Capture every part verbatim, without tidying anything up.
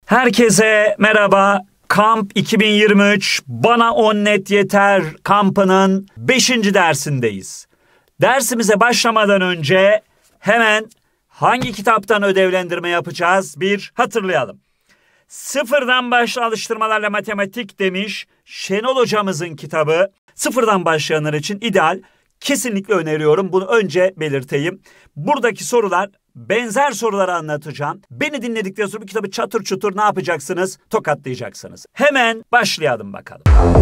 Herkese merhaba. Kamp iki bin yirmi üç Bana on net yeter kampının beşinci dersindeyiz. Dersimize başlamadan önce hemen hangi kitaptan ödevlendirme yapacağız bir hatırlayalım. Sıfırdan başla alıştırmalarla matematik demiş Şenol hocamızın kitabı. Sıfırdan başlayanlar için ideal. Kesinlikle öneriyorum. Bunu önce belirteyim. Buradaki sorular benzer soruları anlatacağım. Beni dinledikten sonra bu kitabı çatır çutur ne yapacaksınız? Tokatlayacaksınız. Hemen başlayalım bakalım.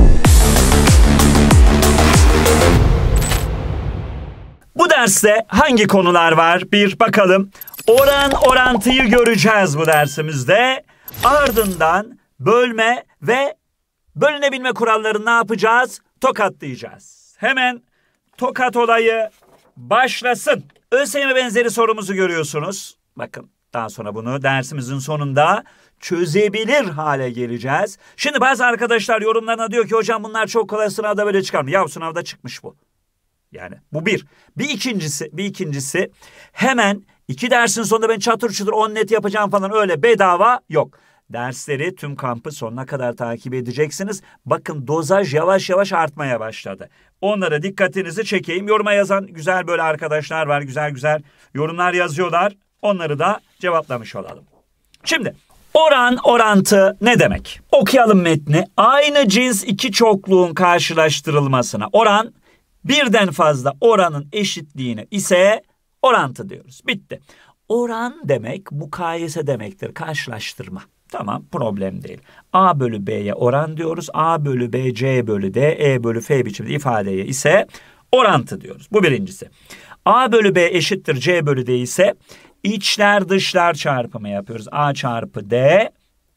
Bu derste hangi konular var? Bir bakalım. Oran orantıyı göreceğiz bu dersimizde. Ardından bölme ve bölünebilme kurallarını ne yapacağız? Tokatlayacağız. Hemen tokat olayı başlasın. ÖSYM benzeri sorumuzu görüyorsunuz. Bakın daha sonra bunu dersimizin sonunda çözebilir hale geleceğiz. Şimdi bazı arkadaşlar yorumlarına diyor ki hocam bunlar çok kolay, sınavda böyle çıkar mı? Ya sınavda çıkmış bu. Yani bu bir. Bir ikincisi, bir ikincisi hemen iki dersin sonunda ben çatır çutur on net yapacağım falan öyle bedava yok. Dersleri tüm kampı sonuna kadar takip edeceksiniz. Bakın dozaj yavaş yavaş artmaya başladı. Onlara dikkatinizi çekeyim. Yoruma yazan güzel böyle arkadaşlar var. Güzel güzel yorumlar yazıyorlar. Onları da cevaplamış olalım. Şimdi oran orantı ne demek? Okuyalım metni. Aynı cins iki çokluğun karşılaştırılmasına oran birden fazla oranın eşitliğine ise orantı diyoruz. Bitti. Oran demek mukayese demektir. Karşılaştırma. Tamam, problem değil. A bölü B'ye oran diyoruz. A bölü B, C bölü D, E bölü F biçimde ifadeye ise orantı diyoruz. Bu birincisi. A bölü B eşittir C bölü D ise içler dışlar çarpımı yapıyoruz. A çarpı D,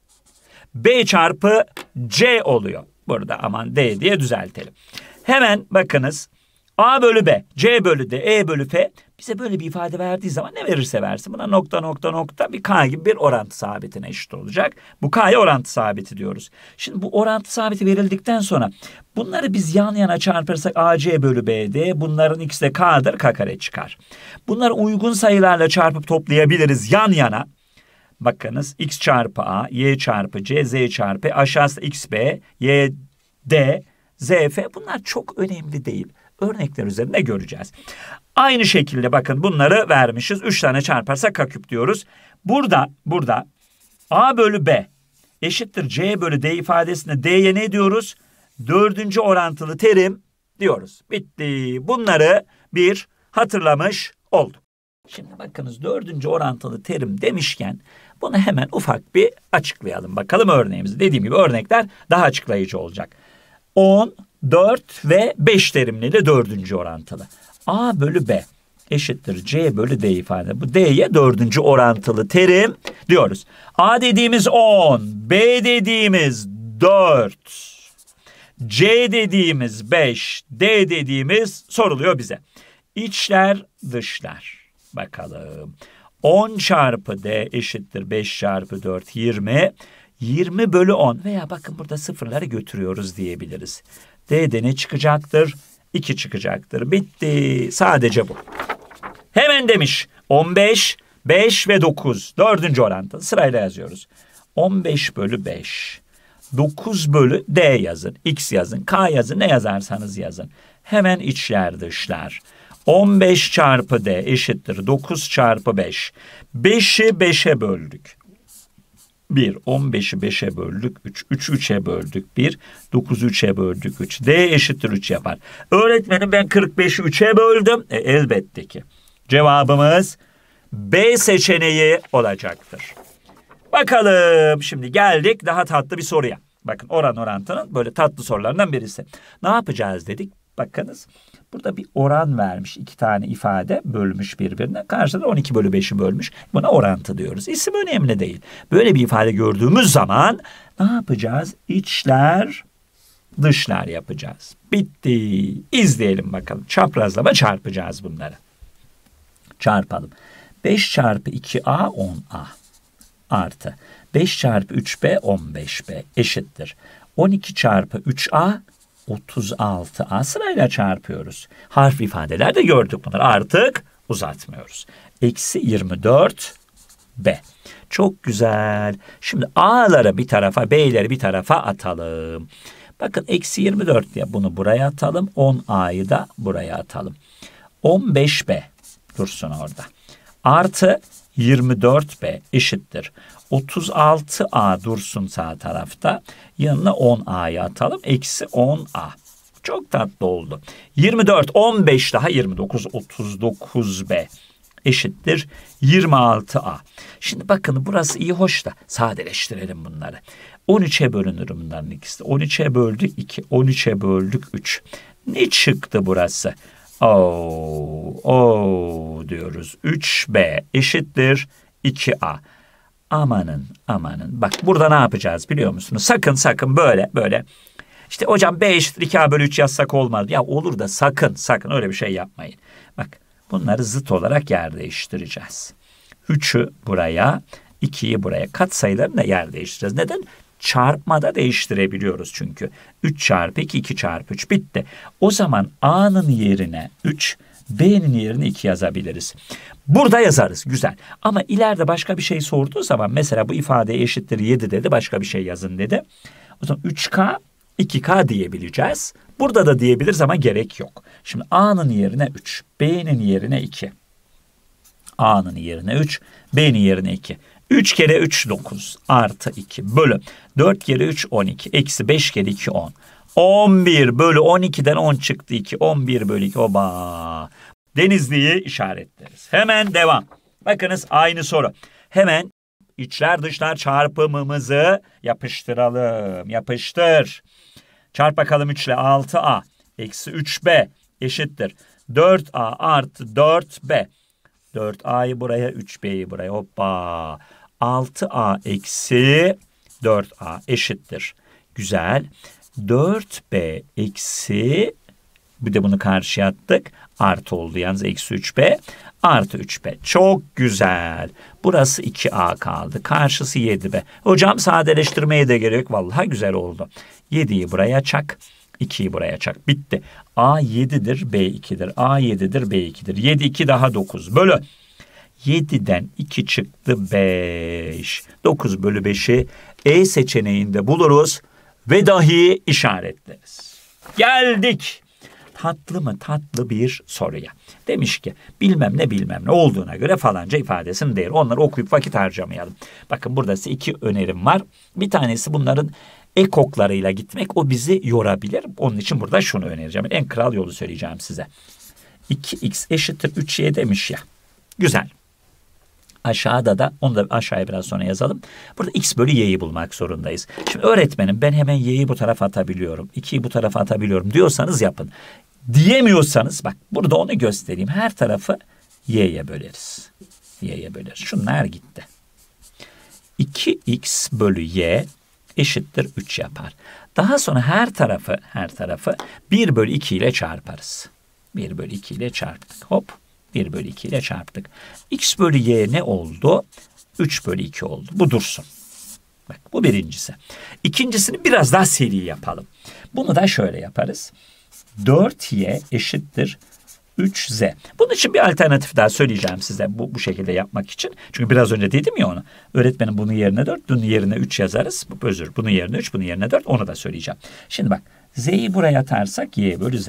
B çarpı C oluyor. Burada aman D diye düzeltelim. Hemen bakınız. A bölü B, C bölü D, E bölü F bize böyle bir ifade verdiği zaman ne verirse versin buna nokta nokta nokta bir K gibi bir orantı sabitine eşit olacak. Bu K'ya orantı sabiti diyoruz. Şimdi bu orantı sabiti verildikten sonra bunları biz yan yana çarpırsak A C bölü B D, bunların ikisi de K'dır, K kare çıkar. Bunları uygun sayılarla çarpıp toplayabiliriz yan yana. Bakınız X çarpı A, Y çarpı C, Z çarpı aşağısı X B, Y D, Z F bunlar çok önemli değil. Örnekler üzerinde göreceğiz. Aynı şekilde bakın bunları vermişiz. Üç tane çarparsak K küp diyoruz. Burada, burada A bölü B eşittir C bölü D ifadesinde D'ye ne diyoruz? Dördüncü orantılı terim diyoruz. Bitti. Bunları bir hatırlamış olduk. Şimdi bakınız dördüncü orantılı terim demişken bunu hemen ufak bir açıklayalım. Bakalım örneğimizi. Dediğim gibi örnekler daha açıklayıcı olacak. on, dört ve beş terimli de dördüncü orantılı. A bölü B eşittir C bölü D ifade. Bu D'ye dördüncü orantılı terim diyoruz. A dediğimiz on, B dediğimiz dört, C dediğimiz beş, D dediğimiz soruluyor bize. İçler dışlar. Bakalım. on çarpı D eşittir beş çarpı dört, yirmi. yirmi bölü on veya bakın burada sıfırları götürüyoruz diyebiliriz. D'de ne çıkacaktır? iki çıkacaktır. Bitti. Sadece bu. Hemen demiş. on beş, beş ve dokuz. Dördüncü orantı. Sırayla yazıyoruz. on beş bölü beş. dokuz bölü D yazın. X yazın. K yazın. Ne yazarsanız yazın. Hemen içler dışlar. on beş çarpı D eşittir. dokuz çarpı beş. beşi beşe böldük. bir, on beşi beşe böldük üç, üçü üçe böldük bir, dokuzu üçe böldük üç. D eşittir üç yapar. Öğretmenim ben kırk beşi üçe böldüm. E, elbette ki. Cevabımız B seçeneği olacaktır. Bakalım şimdi geldik daha tatlı bir soruya. Bakın oran orantının böyle tatlı sorularından birisi. Ne yapacağız dedik? Bakınız burada bir oran vermiş. İki tane ifade bölmüş birbirine. Karşıda on iki bölü beşi bölmüş. Buna orantı diyoruz. İsim önemli değil. Böyle bir ifade gördüğümüz zaman ne yapacağız? İçler dışlar yapacağız. Bitti. İzleyelim bakalım. Çaprazlama çarpacağız bunları. Çarpalım. beş çarpı iki A on A artı beş çarpı üç B on beş B eşittir. on iki çarpı üç A otuz altı A sırayla çarpıyoruz. Harf ifadelerde gördük bunları. Artık uzatmıyoruz. Eksi yirmi dört B. Çok güzel. Şimdi A'ları bir tarafa, B'leri bir tarafa atalım. Bakın eksi yirmi dört diye bunu buraya atalım. on A'yı da buraya atalım. on beş B dursun orada. Artı yirmi dört B eşittir. otuz altı A dursun sağ tarafta. Yanına on A'yı atalım. Eksi on A. Çok tatlı oldu. yirmi dört, on beş daha yirmi dokuz, otuz dokuz B eşittir yirmi altı A. Şimdi bakın burası iyi hoş da sadeleştirelim bunları. on üçe bölünür bunların ikisi. on üçe böldük iki, on üçe böldük üç. Ne çıktı burası? Oo, oo diyoruz. üç B eşittir iki A. Amanın amanın. Bak burada ne yapacağız biliyor musunuz? Sakın sakın böyle böyle. İşte hocam B eşittir iki A bölü üç yazsak olmaz. Ya olur da sakın sakın öyle bir şey yapmayın. Bak bunları zıt olarak yer değiştireceğiz. üçü buraya, ikiyi buraya. Katsayılarını da yer değiştireceğiz. Neden? Çarpmada değiştirebiliyoruz çünkü. üç çarpı iki, iki çarpı üç bitti. O zaman A'nın yerine üç, B'nin yerine iki yazabiliriz. Burada yazarız. Güzel. Ama ileride başka bir şey sorduğu zaman mesela bu ifade eşittir yedi dedi. Başka bir şey yazın dedi. O zaman üç K, iki K diyebileceğiz. Burada da diyebiliriz ama gerek yok. Şimdi A'nın yerine üç, B'nin yerine iki. A'nın yerine üç, B'nin yerine iki. üç kere üç dokuz artı iki bölü dört kere üç on iki eksi beş kere iki on. on bir bölü on ikiden on çıktı iki. on bir bölü iki oba. Denizli'yi işaretleriz. Hemen devam. Bakınız aynı soru. Hemen içler dışlar çarpımımızı yapıştıralım. Yapıştır. Çarp bakalım üç ile altı A eksi üç B eşittir. dört A artı dört B. dört A'yı buraya, üç B'yi buraya. Hoppa. altı A eksi dört A eşittir. Güzel. dört B eksi, bir de bunu karşıya attık. Artı oldu yalnız eksi üç B artı üç B. Çok güzel. Burası iki A kaldı. Karşısı yedi B. Hocam sadeleştirmeye de gerek. Vallahi güzel oldu. yediyi buraya çak. ikiyi buraya çak. Bitti. A yedidir, B ikidir. A yedidir, B ikidir. yedi, iki daha dokuz. Bölü. yediden iki çıktı beş. dokuz bölü beşi E seçeneğinde buluruz ve dahi işaretleriz. Geldik. Tatlı mı tatlı bir soruya. Demiş ki bilmem ne bilmem ne olduğuna göre falanca ifadesinin değeri. Onları okuyup vakit harcamayalım. Bakın burada size iki önerim var. Bir tanesi bunların ekoklarıyla gitmek, o bizi yorabilir. Onun için burada şunu önereceğim. En kral yolu söyleyeceğim size. iki x eşittir üç y demiş ya. Güzel. Aşağıda da, onu da aşağıya biraz sonra yazalım. Burada x bölü y'yi bulmak zorundayız. Şimdi öğretmenim ben hemen y'yi bu tarafa atabiliyorum, ikiyi bu tarafa atabiliyorum diyorsanız yapın. Diyemiyorsanız bak burada onu göstereyim. Her tarafı y'ye böleriz. Y'ye böleriz. Şunlar gitti. iki x bölü y eşittir üç yapar. Daha sonra her tarafı her tarafı bir bölü iki ile çarparız. bir bölü iki ile çarptık. Hop. bir bölü iki ile çarptık. X bölü y ne oldu? üç bölü iki oldu. Bu dursun. Bak bu birincisi. İkincisini biraz daha seri yapalım. Bunu da şöyle yaparız. dört y eşittir üç z. Bunun için bir alternatif daha söyleyeceğim size bu, bu şekilde yapmak için. Çünkü biraz önce dedim ya onu. Öğretmenim bunun yerine dört, bunun yerine üç yazarız. Özür, bunun yerine üç, bunun yerine dört. Onu da söyleyeceğim. Şimdi bak z'yi buraya atarsak y bölü z.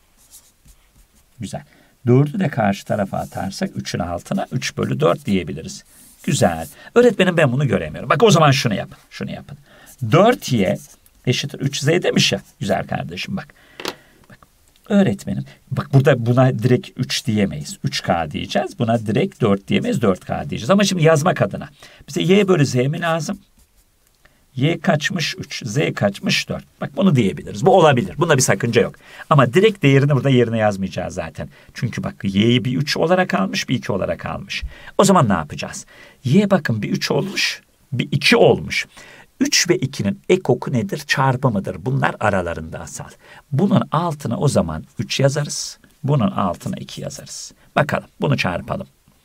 Güzel. dördü de karşı tarafa atarsak üçün altına üç bölü dört diyebiliriz. Güzel. Öğretmenim ben bunu göremiyorum. Bak o zaman şunu yapın. Şunu yapın. dört y eşittir üç z demiş ya. Güzel kardeşim bak. Bak öğretmenim. Bak burada buna direkt üç diyemeyiz. üç k diyeceğiz. Buna direkt dört diyemeyiz. dört k diyeceğiz. Ama şimdi yazmak adına. Bize y bölü z mi lazım? Y kaçmış üç, z kaçmış dört. Bak bunu diyebiliriz. Bu olabilir. Bunda bir sakınca yok. Ama direkt değerini burada yerine yazmayacağız zaten. Çünkü bak y'yi bir üç olarak almış, bir iki olarak almış. O zaman ne yapacağız? Y bakın bir üç olmuş, bir iki olmuş. üç ve ikinin ekoku nedir? Çarpımıdır. Bunlar aralarında asal. Bunun altına o zaman üç yazarız. Bunun altına iki yazarız. Bakalım bunu çarpalım.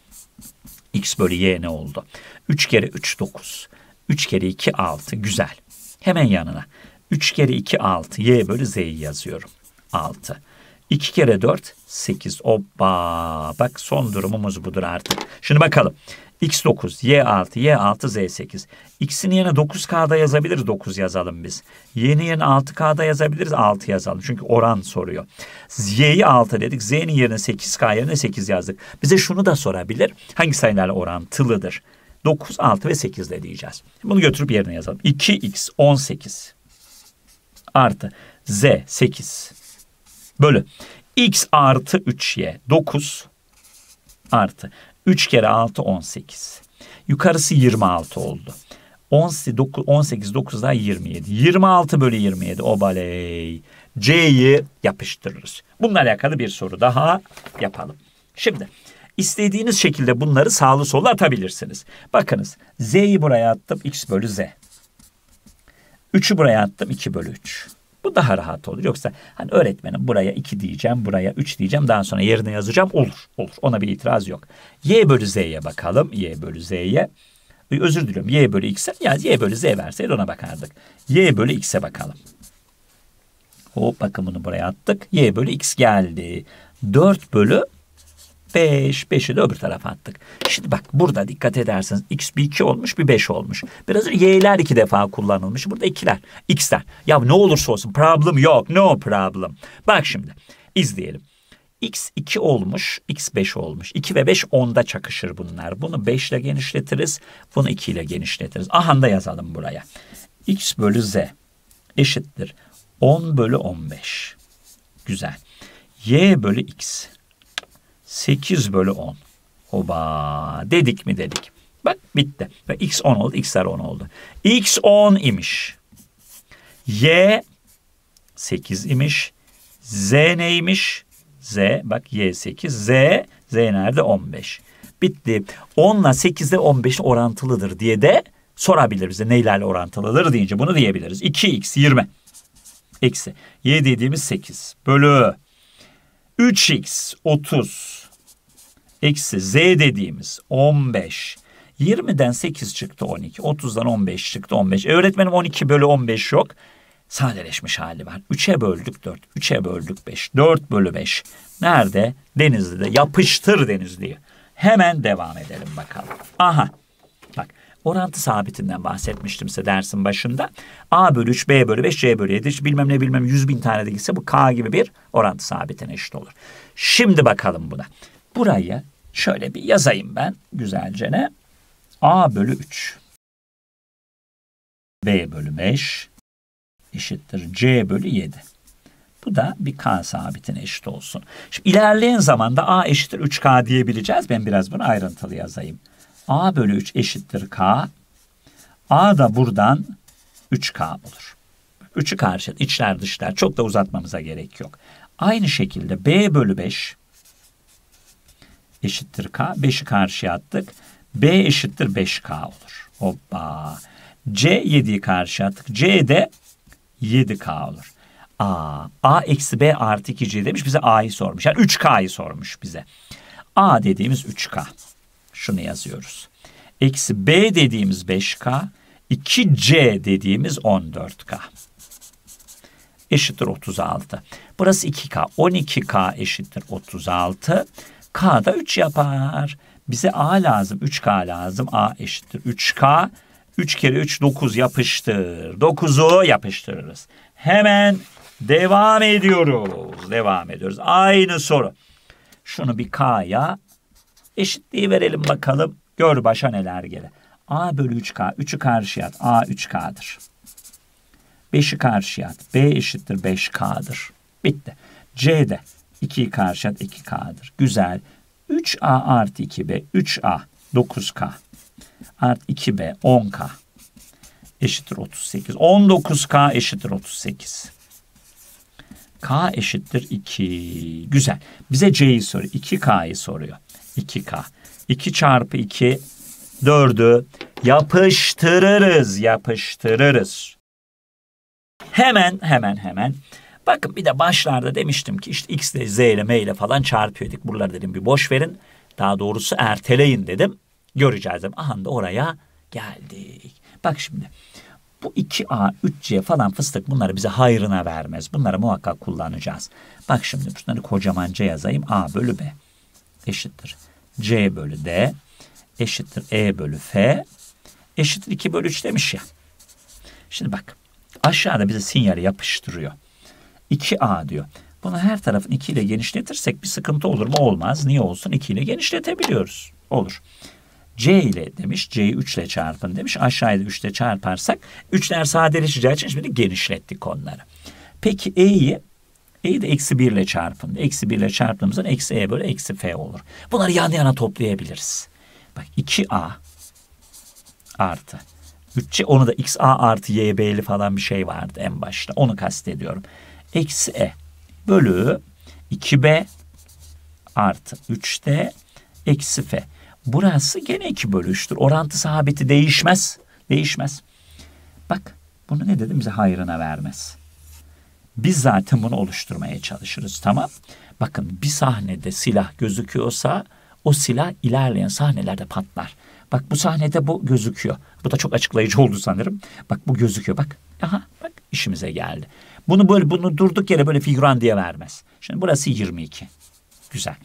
X bölü y ne oldu? üç kere üç dokuz. üç kere iki altı. Güzel. Hemen yanına. üç kere iki altı. Y bölü z'yi yazıyorum. altı. iki kere dört, sekiz. Hoppa. Bak son durumumuz budur artık. Şimdi bakalım. X dokuz, Y altı, Y altı, Z sekiz. X'in yerine dokuz K'da yazabiliriz. dokuz yazalım biz. Y'nin yerine altı K'da yazabiliriz. altı yazalım. Çünkü oran soruyor. Y'yi altı dedik. Z'nin yerine sekiz K yerine sekiz yazdık. Bize şunu da sorabilir. Hangi sayılarla orantılıdır? dokuz, altı ve sekiz de diyeceğiz. Bunu götürüp yerine yazalım. iki X on sekiz artı Z sekiz bölü X artı üç Y dokuz artı üç kere altı on sekiz. Yukarısı yirmi altı oldu. on sekiz dokuz daha yirmi yedi. yirmi altı bölü yirmi yedi. Obaley. C'yi yapıştırırız. Bununla alakalı bir soru daha yapalım. Şimdi istediğiniz şekilde bunları sağlı sola atabilirsiniz. Bakınız. Z'yi buraya attım. X bölü Z. üçü buraya attım. iki bölü üç. Bu daha rahat olur. Yoksa hani öğretmenim buraya iki diyeceğim, buraya üç diyeceğim, daha sonra yerine yazacağım. Olur, olur. Ona bir itiraz yok. Y bölü Z'ye bakalım. Y bölü Z'ye. Özür diliyorum. Y bölü X'e. Ya Y bölü Z verseydi ona bakardık. Y bölü X'e bakalım. Hop bakın bunu buraya attık. Y bölü X geldi. dört bölü beş. beşi de öbür tarafa attık. Şimdi bak burada dikkat ederseniz X bir iki olmuş, bir beş olmuş. Biraz önce Y'ler iki defa kullanılmış. Burada ikiler, X'ler. Ya ne olursa olsun problem yok. No problem. Bak şimdi izleyelim. X iki olmuş, X beş olmuş. iki ve beş onda çakışır bunlar. Bunu beş ile genişletiriz. Bunu iki ile genişletiriz. Aha da yazalım buraya. X bölü Z eşittir on bölü on beş. Güzel. Y bölü X sekiz bölü on. Oba. Dedik mi dedik. Bak bitti. Ve X on oldu. X'ler on oldu. X on imiş. Y sekiz imiş. Z neymiş? Z. Bak Y sekiz. Z. Z nerede? on beş. Bitti. on ile sekiz de on beş orantılıdır diye de sorabilir bize. Neylerle orantılıdır deyince bunu diyebiliriz. iki X yirmi. Eksi. Y dediğimiz sekiz. Bölü. üç X otuz. Eksi Z dediğimiz on beş. yirmiden sekiz çıktı on iki. otuzdan on beş çıktı on beş. E öğretmenim on iki bölü on beş yok. Sadeleşmiş hali var. üçe böldük dört. üçe böldük beş. dört bölü beş. Nerede? Denizli'de. Yapıştır Denizli'yi. Hemen devam edelim bakalım. Aha. Bak orantı sabitinden bahsetmiştim size dersin başında. A bölü üç, B bölü beş, C bölü yedi. Bilmem ne bilmem yüz bin tane de gitse bu K gibi bir orantı sabitine eşit olur. Şimdi bakalım buna. Burayı şöyle bir yazayım ben güzelce ne? A bölü üç. B bölü beş eşittir C bölü yedi. Bu da bir K sabitine eşit olsun. Şimdi ilerleyen zamanda A eşittir üç K diyebileceğiz. Ben biraz bunu ayrıntılı yazayım. A bölü üç eşittir K. A da buradan üç K olur. üçü karşı içler dışlar çok da uzatmamıza gerek yok. Aynı şekilde B bölü beş eşittir K. beşi karşıya attık. B eşittir beş K olur. Hoppa. C yediyi karşıya attık. C de yedi K olur. A. A eksi B artı iki C demiş. Bize A'yı sormuş. Yani üç K'yı sormuş bize. A dediğimiz üç K. Şunu yazıyoruz. Eksi B dediğimiz beş K. iki C dediğimiz on dört K. Eşittir otuz altı. Burası iki K. on iki K eşittir otuz altı. K da üç yapar. Bize A lazım. üç K lazım. A eşittir üç K. üç kere üç dokuz yapıştır. dokuzu yapıştırırız. Hemen devam ediyoruz. Devam ediyoruz. Aynı soru. Şunu bir K'ya eşitliği verelim bakalım. Gör başa neler gelir. A bölü üç K. üçü karşıya at. A üç K'dır. beşi karşıya at. B eşittir beş K'dır. Bitti. C'de ikiyi karşıya at. iki K'dır. Güzel. üç A artı iki B. üç A dokuz K. Artı iki B on K. Eşittir otuz sekiz. on dokuz K eşittir otuz sekiz. K eşittir iki. Güzel. Bize C'yi soruyor. iki K'yı soruyor. iki K. iki çarpı iki dördü yapıştırırız. Yapıştırırız. Hemen hemen hemen. Bakın bir de başlarda demiştim ki işte X ile Z ile M ile falan çarpıyorduk. Buraları dedim bir boş verin. Daha doğrusu erteleyin dedim. Göreceğiz dedim. Aha da oraya geldik. Bak şimdi. Bu iki a, üç c falan fıstık bunları bize hayrına vermez. Bunları muhakkak kullanacağız. Bak şimdi bunları kocaman C yazayım. A bölü B eşittir C bölü D eşittir E bölü F eşittir iki bölü üç demiş ya. Şimdi bak aşağıda bize sinyali yapıştırıyor. iki a diyor. Bunu her tarafın iki ile genişletirsek bir sıkıntı olur mu? Olmaz. Niye olsun? iki ile genişletebiliyoruz. Olur. C ile demiş. C'yi üç ile çarpın demiş. Aşağıya da üç ile çarparsak üçler sadeleşeceği için şimdi genişlettik onları. Peki E'yi E'yi de eksi bir ile çarpın. Eksi bir ile çarptığımızda eksi E bölü eksi F olur. Bunları yan yana toplayabiliriz. Bak iki a artı üç c, onu da x a artı y b'li falan bir şey vardı en başta. Onu kastediyorum. Eksi E bölü iki b artı üç d eksi F. Burası gene iki bölü üçtür. Orantı sabiti değişmez. Değişmez. Bak bunu ne dedim? Bize hayrına vermez. Biz zaten bunu oluşturmaya çalışırız. Tamam. Bakın bir sahnede silah gözüküyorsa o silah ilerleyen sahnelerde patlar. Bak bu sahnede bu gözüküyor. Bu da çok açıklayıcı oldu sanırım. Bak bu gözüküyor. Bak. Aha bak işimize geldi. Bunu böyle bunu durduk yere böyle figüran diye vermez. Şimdi burası yirmi iki. Güzel.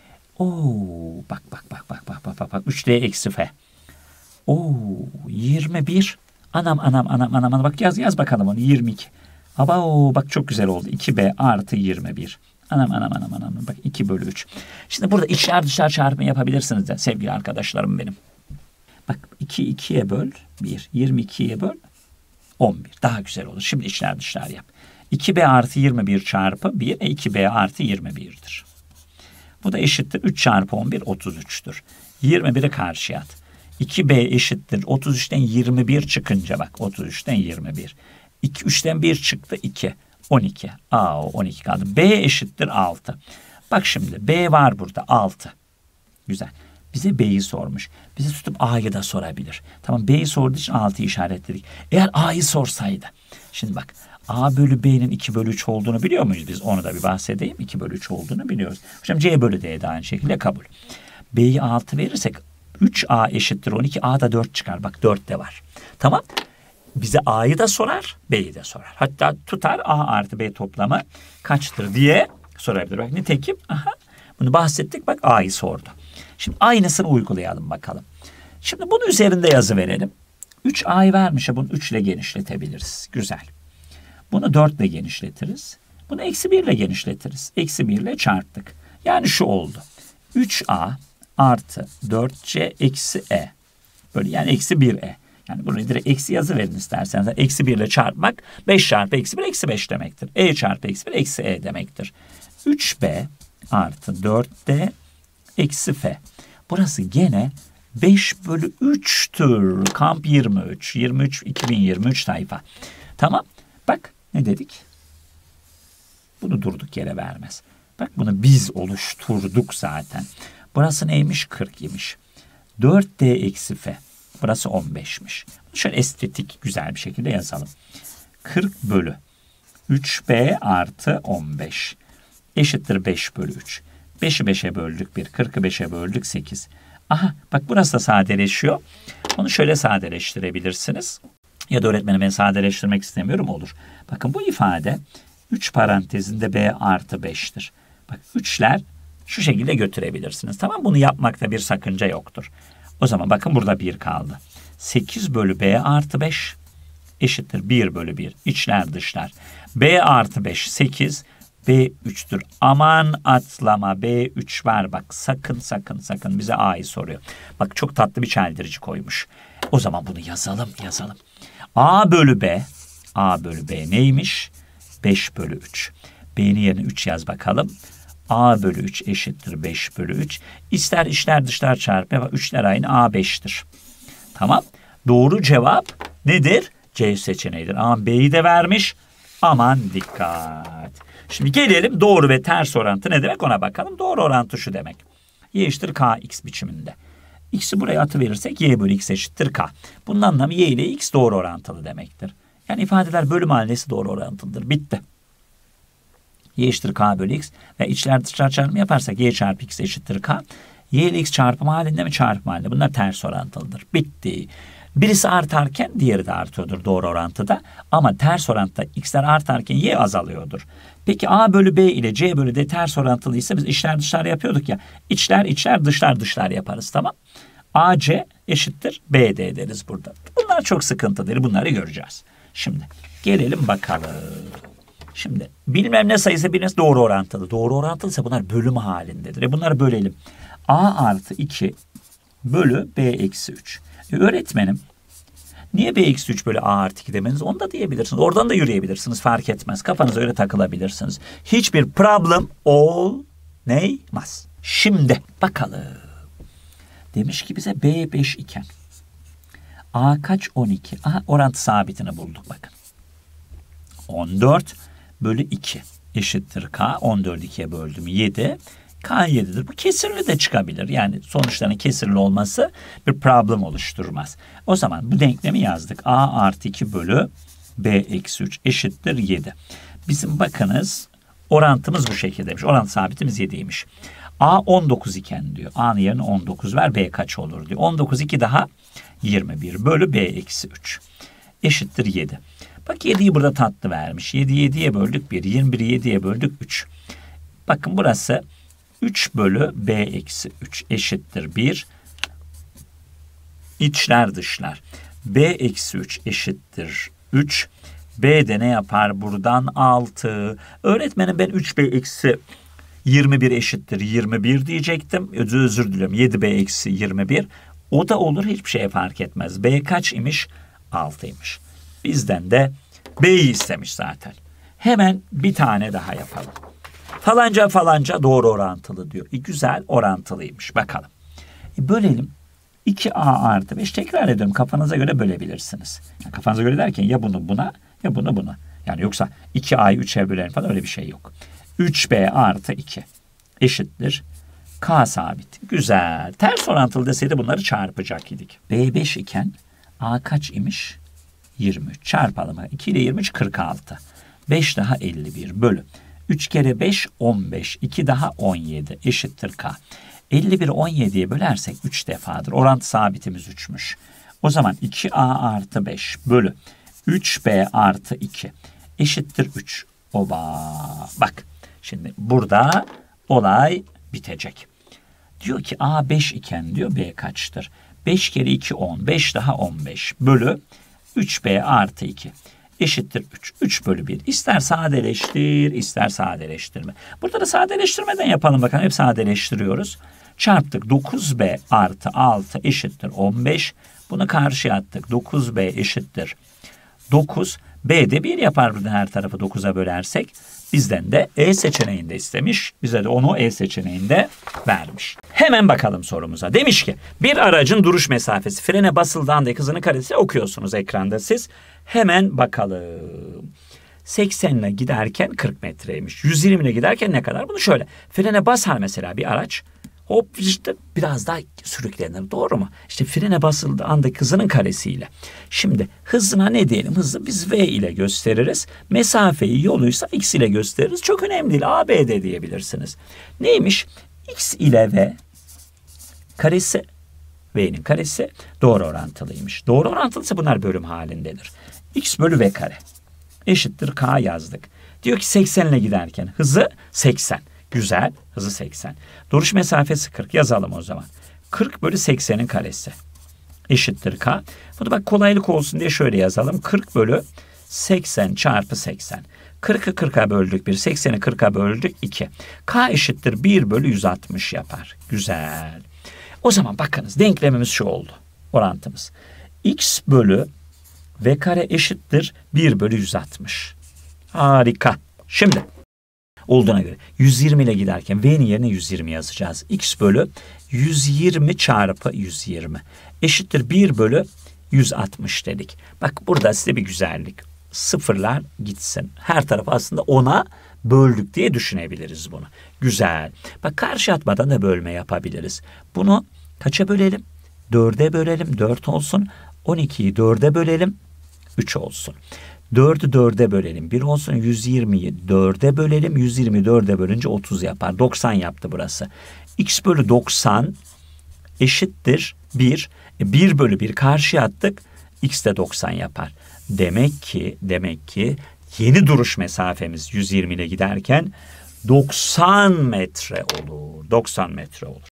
Oo bak bak bak bak bak bak bak bak üç d eksi F. Oo yirmi bir. Anam anam anam anam anam bak yaz yaz bakalım onu yirmi iki. Aba o bak çok güzel oldu. iki b artı yirmi bir. Anam anam anam anam bak iki bölü üç. Şimdi burada içler dışlar çarpımı yapabilirsiniz de sevgili arkadaşlarım benim. Bak iki ikiye böl bir. yirmi ikiye böl on bir. Daha güzel olur. Şimdi içler dışlar yap. iki b artı yirmi bir çarpı bir. E iki b artı yirmi bir'dir. Bu da eşittir. üç çarpı on bir otuz üç'tür. yirmi bir'i karşıya at. iki b eşittir. otuz üç'ten yirmi bir çıkınca bak. otuz üç'ten yirmi bir. iki, üç'ten bir çıktı iki. on iki. Aa on iki kaldı. B eşittir altı. Bak şimdi B var burada altı. Güzel. Bize B'yi sormuş. Bize tutup A'yı da sorabilir. Tamam B'yi sorduğu için altıyı işaretledik. Eğer A'yı sorsaydı. Şimdi bak A bölü B'nin iki bölü üç olduğunu biliyor muyuz biz? Onu da bir bahsedeyim. iki bölü üç olduğunu biliyoruz. Hocam C bölü D de aynı şekilde kabul. B'yi altı verirsek üç a eşittir on iki. A da dört çıkar. Bak dört de var. Tamam. Bize A'yı da sorar, B'yi de sorar. Hatta tutar A artı B toplamı kaçtır diye sorabilir. Bak nitekim aha, bunu bahsettik. Bak A'yı sordu. Şimdi aynısını uygulayalım bakalım. Şimdi bunu üzerinde yazı verelim. üç a'yı vermiş ya bunu üç ile genişletebiliriz. Güzel. Bunu dört ile genişletiriz. Bunu eksi bir ile genişletiriz. Eksi bir ile çarptık. Yani şu oldu. üç a artı dört c eksi E. Böyle yani eksi bir E. Yani bunu direkt eksi yazı verin isterseniz. Eksi bir ile çarpmak beş çarpı eksi bir eksi beş demektir. E çarpı eksi bir eksi E demektir. üç b artı dört d eksi F. Burası gene beş bölü üç'tür. Kamp yirmi üç. yirmi üç iki bin yirmi üç sayfa. Tamam. Bak ne dedik? Bunu durduk yere vermez. Bak bunu biz oluşturduk zaten. Burası neymiş? kırk imiş. dört d eksi F. Burası on beş'miş. Şöyle estetik güzel bir şekilde yazalım. kırk bölü üç b artı on beş eşittir beş bölü üç. beş'i beş'e böldük bir. kırk'ı beş'e böldük sekiz. Aha bak burası da sadeleşiyor. Onu şöyle sadeleştirebilirsiniz. Ya da öğretmenim ben sadeleştirmek istemiyorum olur. Bakın bu ifade üç parantezinde b artı beş'tir. Bak üç'ler şu şekilde götürebilirsiniz. Tamam bunu yapmakta bir sakınca yoktur. O zaman bakın burada bir kaldı. sekiz bölü b artı beş eşittir bir bölü bir. İçler dışlar. B artı beş sekiz. B üç'tür. Aman atlama. B üç var bak. Sakın sakın sakın. Bize A'yı soruyor. Bak çok tatlı bir çeldirici koymuş. O zaman bunu yazalım yazalım. A bölü B. A bölü B neymiş? beş bölü üç. B'nin yerine üç yaz bakalım. A bölü üç eşittir beş bölü üç. İster içler dışlar çarpı. Bak üçler aynı. A beş'tir. Tamam. Doğru cevap nedir? C seçeneğidir. Ama B'yi de vermiş. Aman dikkat. Şimdi gelelim doğru ve ters orantı ne demek ona bakalım. Doğru orantı şu demek. Y eşittir Kx biçiminde. X'i buraya atıverirsek Y bölü X eşittir K. Bunun anlamı Y ile X doğru orantılı demektir. Yani ifadeler bölüm halindesi doğru orantılıdır. Bitti. Y eşittir K bölü X ve içler dışlar çarpımı yaparsak Y çarpı X eşittir K. Y ile X çarpım halinde mi çarpım halinde? Bunlar ters orantılıdır. Bitti. Birisi artarken diğeri de artıyordur doğru orantıda. Ama ters orantıda x'ler artarken y azalıyordur. Peki a bölü b ile c bölü d ters orantılıysa biz içler dışlar yapıyorduk ya. İçler içler dışlar dışlar yaparız, tamam. ac eşittir bd deriz burada. Bunlar çok sıkıntı değil, bunları göreceğiz. Şimdi gelelim bakalım. Şimdi bilmem ne sayısı biriniz doğru orantılı. Doğru orantılıysa bunlar bölüm halindedir. E bunları bölelim. A artı iki bölü b eksi üç. E öğretmenim niye b eksi üç bölü a artı iki demeniz, onu da diyebilirsiniz. Oradan da yürüyebilirsiniz, fark etmez. Kafanıza öyle takılabilirsiniz. Hiçbir problem olmaz. Şimdi bakalım. Demiş ki bize b beş iken a kaç? on iki. Aha, orantı sabitini bulduk bakın. on dört bölü iki eşittir k. on dördü ikiye böldüm yedi. K yedidir. Bu kesirli de çıkabilir. Yani sonuçların kesirli olması bir problem oluşturmaz. O zaman bu denklemi yazdık. A artı iki bölü B eksi üç eşittir yedi. Bizim bakınız orantımız bu şekildeymiş. Orantı sabitimiz yediymiş. A on dokuz iken diyor. A'nın yerine on dokuz ver. B kaç olur diyor. on dokuz iki daha yirmi bir bölü B eksi üç eşittir yedi. Bak yediyi burada tatlı vermiş. yediyi yediye böldük bir. yirmi biri yediye böldük üç. Bakın burası üç bölü b eksi üç eşittir bir. İçler dışlar. B eksi üç eşittir üç. B de ne yapar buradan? altı. Öğretmenim ben üç b eksi yirmi bir eşittir yirmi bir diyecektim. Özür, özür diliyorum. yedi b eksi yirmi bir. O da olur, hiçbir şeye fark etmez. B kaç imiş? altıymış. Bizden de B'yi istemiş zaten. Hemen bir tane daha yapalım. Falanca falanca doğru orantılı diyor. E, güzel orantılıymış. Bakalım. E, bölelim. iki a artı beş. Tekrar ediyorum. Kafanıza göre bölebilirsiniz. Yani kafanıza göre derken ya bunu buna ya bunu buna. Yani yoksa iki a'yı üçe bölelim falan, öyle bir şey yok. üç b artı iki eşittir k sabit. Güzel. Ters orantılı deseydi bunları çarpacak idik. b beş iken a kaç imiş? yirmi üç. Çarpalım. iki ile yirmi üç kırk altı. beş daha elli bir bölü. üç kere beş on beş. iki daha on yedi eşittir k. elli bir on yediye bölersek üç defadır. Orantı sabitimiz üçmüş. O zaman iki a artı beş bölü üç b artı iki eşittir üç. Oba. Bak şimdi burada olay bitecek. Diyor ki a beş iken diyor b kaçtır? beş kere iki on. beş daha on beş bölü üç b artı iki eşittir üç. üç bölü bir. İster sadeleştir, ister sadeleştirme. Burada da sadeleştirmeden yapalım bakalım. Hep sadeleştiriyoruz. Çarptık. dokuz b artı altı eşittir on beş. Bunu karşıya attık. dokuz b eşittir dokuz. B de bir yapar burada, her tarafı dokuza bölersek. Bizden de E seçeneğinde istemiş. Bize de onu E seçeneğinde vermiş. Hemen bakalım sorumuza. Demiş ki bir aracın duruş mesafesi frene basıldığı andaki hızının karesi okuyorsunuz ekranda siz. Hemen bakalım. seksen ile giderken kırk metreymiş. yüz yirmi ile giderken ne kadar? Bunu şöyle. Frene basar mesela bir araç. Hop işte biraz daha sürüklenir. Doğru mu? İşte frene basıldığı andaki hızının karesiyle. Şimdi hızına ne diyelim? Hızı biz V ile gösteririz. Mesafeyi yoluysa X ile gösteririz. Çok önemli değil. A, B de diyebilirsiniz. Neymiş? X ile V karesi, V'nin karesi doğru orantılıymış. Doğru orantılıysa bunlar bölüm halindedir. X bölü V kare eşittir K yazdık. Diyor ki seksen ile giderken hızı seksen. Güzel. Hızı seksen. Duruş mesafesi kırk. Yazalım o zaman. kırk bölü seksenin karesi eşittir K. Bunu bak kolaylık olsun diye şöyle yazalım. kırk bölü seksen çarpı seksen. kırkı kırka böldük bir. sekseni kırka böldük iki. K eşittir bir bölü yüz altmış yapar. Güzel. O zaman bakınız denklemimiz şu oldu. Orantımız. X bölü V kare eşittir bir bölü yüz altmış. Harika. Şimdi olduğuna göre yüz yirmi ile giderken V'nin yerine yüz yirmi yazacağız. X bölü yüz yirmi çarpı yüz yirmi eşittir bir bölü yüz altmış dedik. Bak burada size bir güzellik. Sıfırlar gitsin. Her tarafı aslında ona böldük diye düşünebiliriz bunu. Güzel. Bak karşı atmadan da bölme yapabiliriz. Bunu kaça bölelim? dörde bölelim. dört olsun. on ikiyi dörde bölelim. üç olsun. dördü dörde bölelim. bir olsun. yüz yirmiyi dörde bölelim. yüz yirmi dörde bölünce otuz yapar. doksan yaptı burası. X bölü doksan eşittir bir. E, bir bölü bir karşıya attık. X de doksan yapar. Demek ki, demek ki yeni duruş mesafemiz yüz yirmi ile giderken doksan metre olur. doksan metre olur.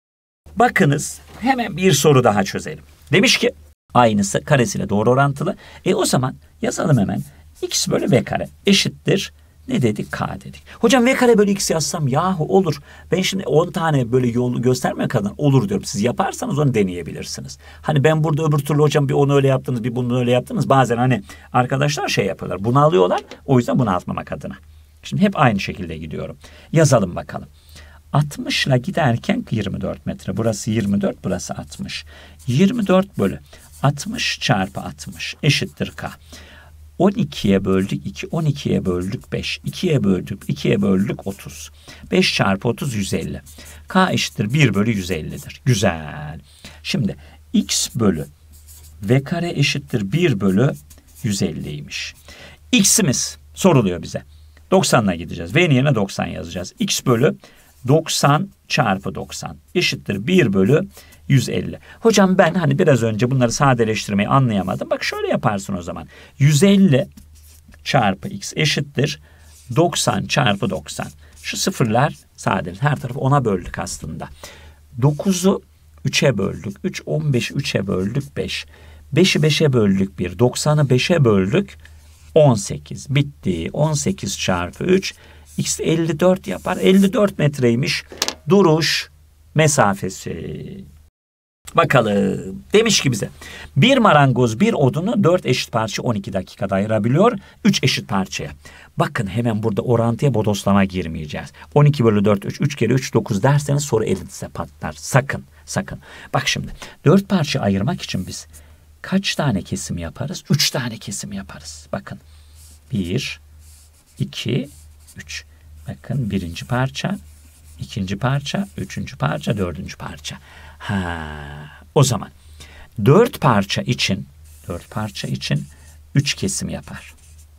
Bakınız hemen bir soru daha çözelim. Demiş ki aynısı karesiyle doğru orantılı. E o zaman yazalım hemen. X bölü V kare eşittir. Ne dedik? K dedik. Hocam V kare bölü X yazsam yahu olur. Ben şimdi on tane böyle yolu göstermek kadar olur diyorum. Siz yaparsanız onu deneyebilirsiniz. Hani ben burada öbür türlü hocam bir onu öyle yaptınız bir bunu öyle yaptınız. Bazen hani arkadaşlar şey yapıyorlar. Bunu alıyorlar. O yüzden bunu atmamak adına. Şimdi hep aynı şekilde gidiyorum. Yazalım bakalım. altmış ile giderken yirmi dört metre. Burası yirmi dört, burası altmış. yirmi dört bölü altmış çarpı altmış eşittir K. on ikiye böldük iki, on ikiye böldük beş, ikiye böldük, ikiye böldük otuz. beş çarpı otuz yüz elli. K eşittir bir bölü yüz elli'dir. Güzel. Şimdi X bölü V kare eşittir bir bölü yüz elli'ymiş. X'imiz soruluyor bize. doksan'la gideceğiz. V'nin yerine doksan yazacağız. X bölü doksan çarpı doksan eşittir bir bölü yüz elli. Hocam ben hani biraz önce bunları sadeleştirmeyi anlayamadım. Bak şöyle yaparsın o zaman. yüz elli çarpı x eşittir doksan çarpı doksan. Şu sıfırlar sadeleş. Her tarafı ona böldük aslında. dokuz'u üç'e böldük. üç, on beş'i üç'e böldük beş. beş'i beş'e böldük bir. doksan'ı beş'e böldük on sekiz. Bitti. on sekiz çarpı üç. X elli dört yapar. elli dört metreymiş duruş mesafesi. Bakalım. Demiş ki bize bir marangoz bir odunu dört eşit parça on iki dakikada ayırabiliyor. üç eşit parçaya. Bakın hemen burada orantıya bodoslama girmeyeceğiz. on iki bölü dört üç. üç kere üç dokuz derseniz soru elinize patlar. Sakın. Sakın. Bak şimdi dört parça ayırmak için biz kaç tane kesim yaparız? üç tane kesim yaparız. Bakın. bir, iki, üç. Bakın birinci parça, ikinci parça, üçüncü parça, dördüncü parça. Ha, o zaman dört parça için, dört parça için üç kesim yapar.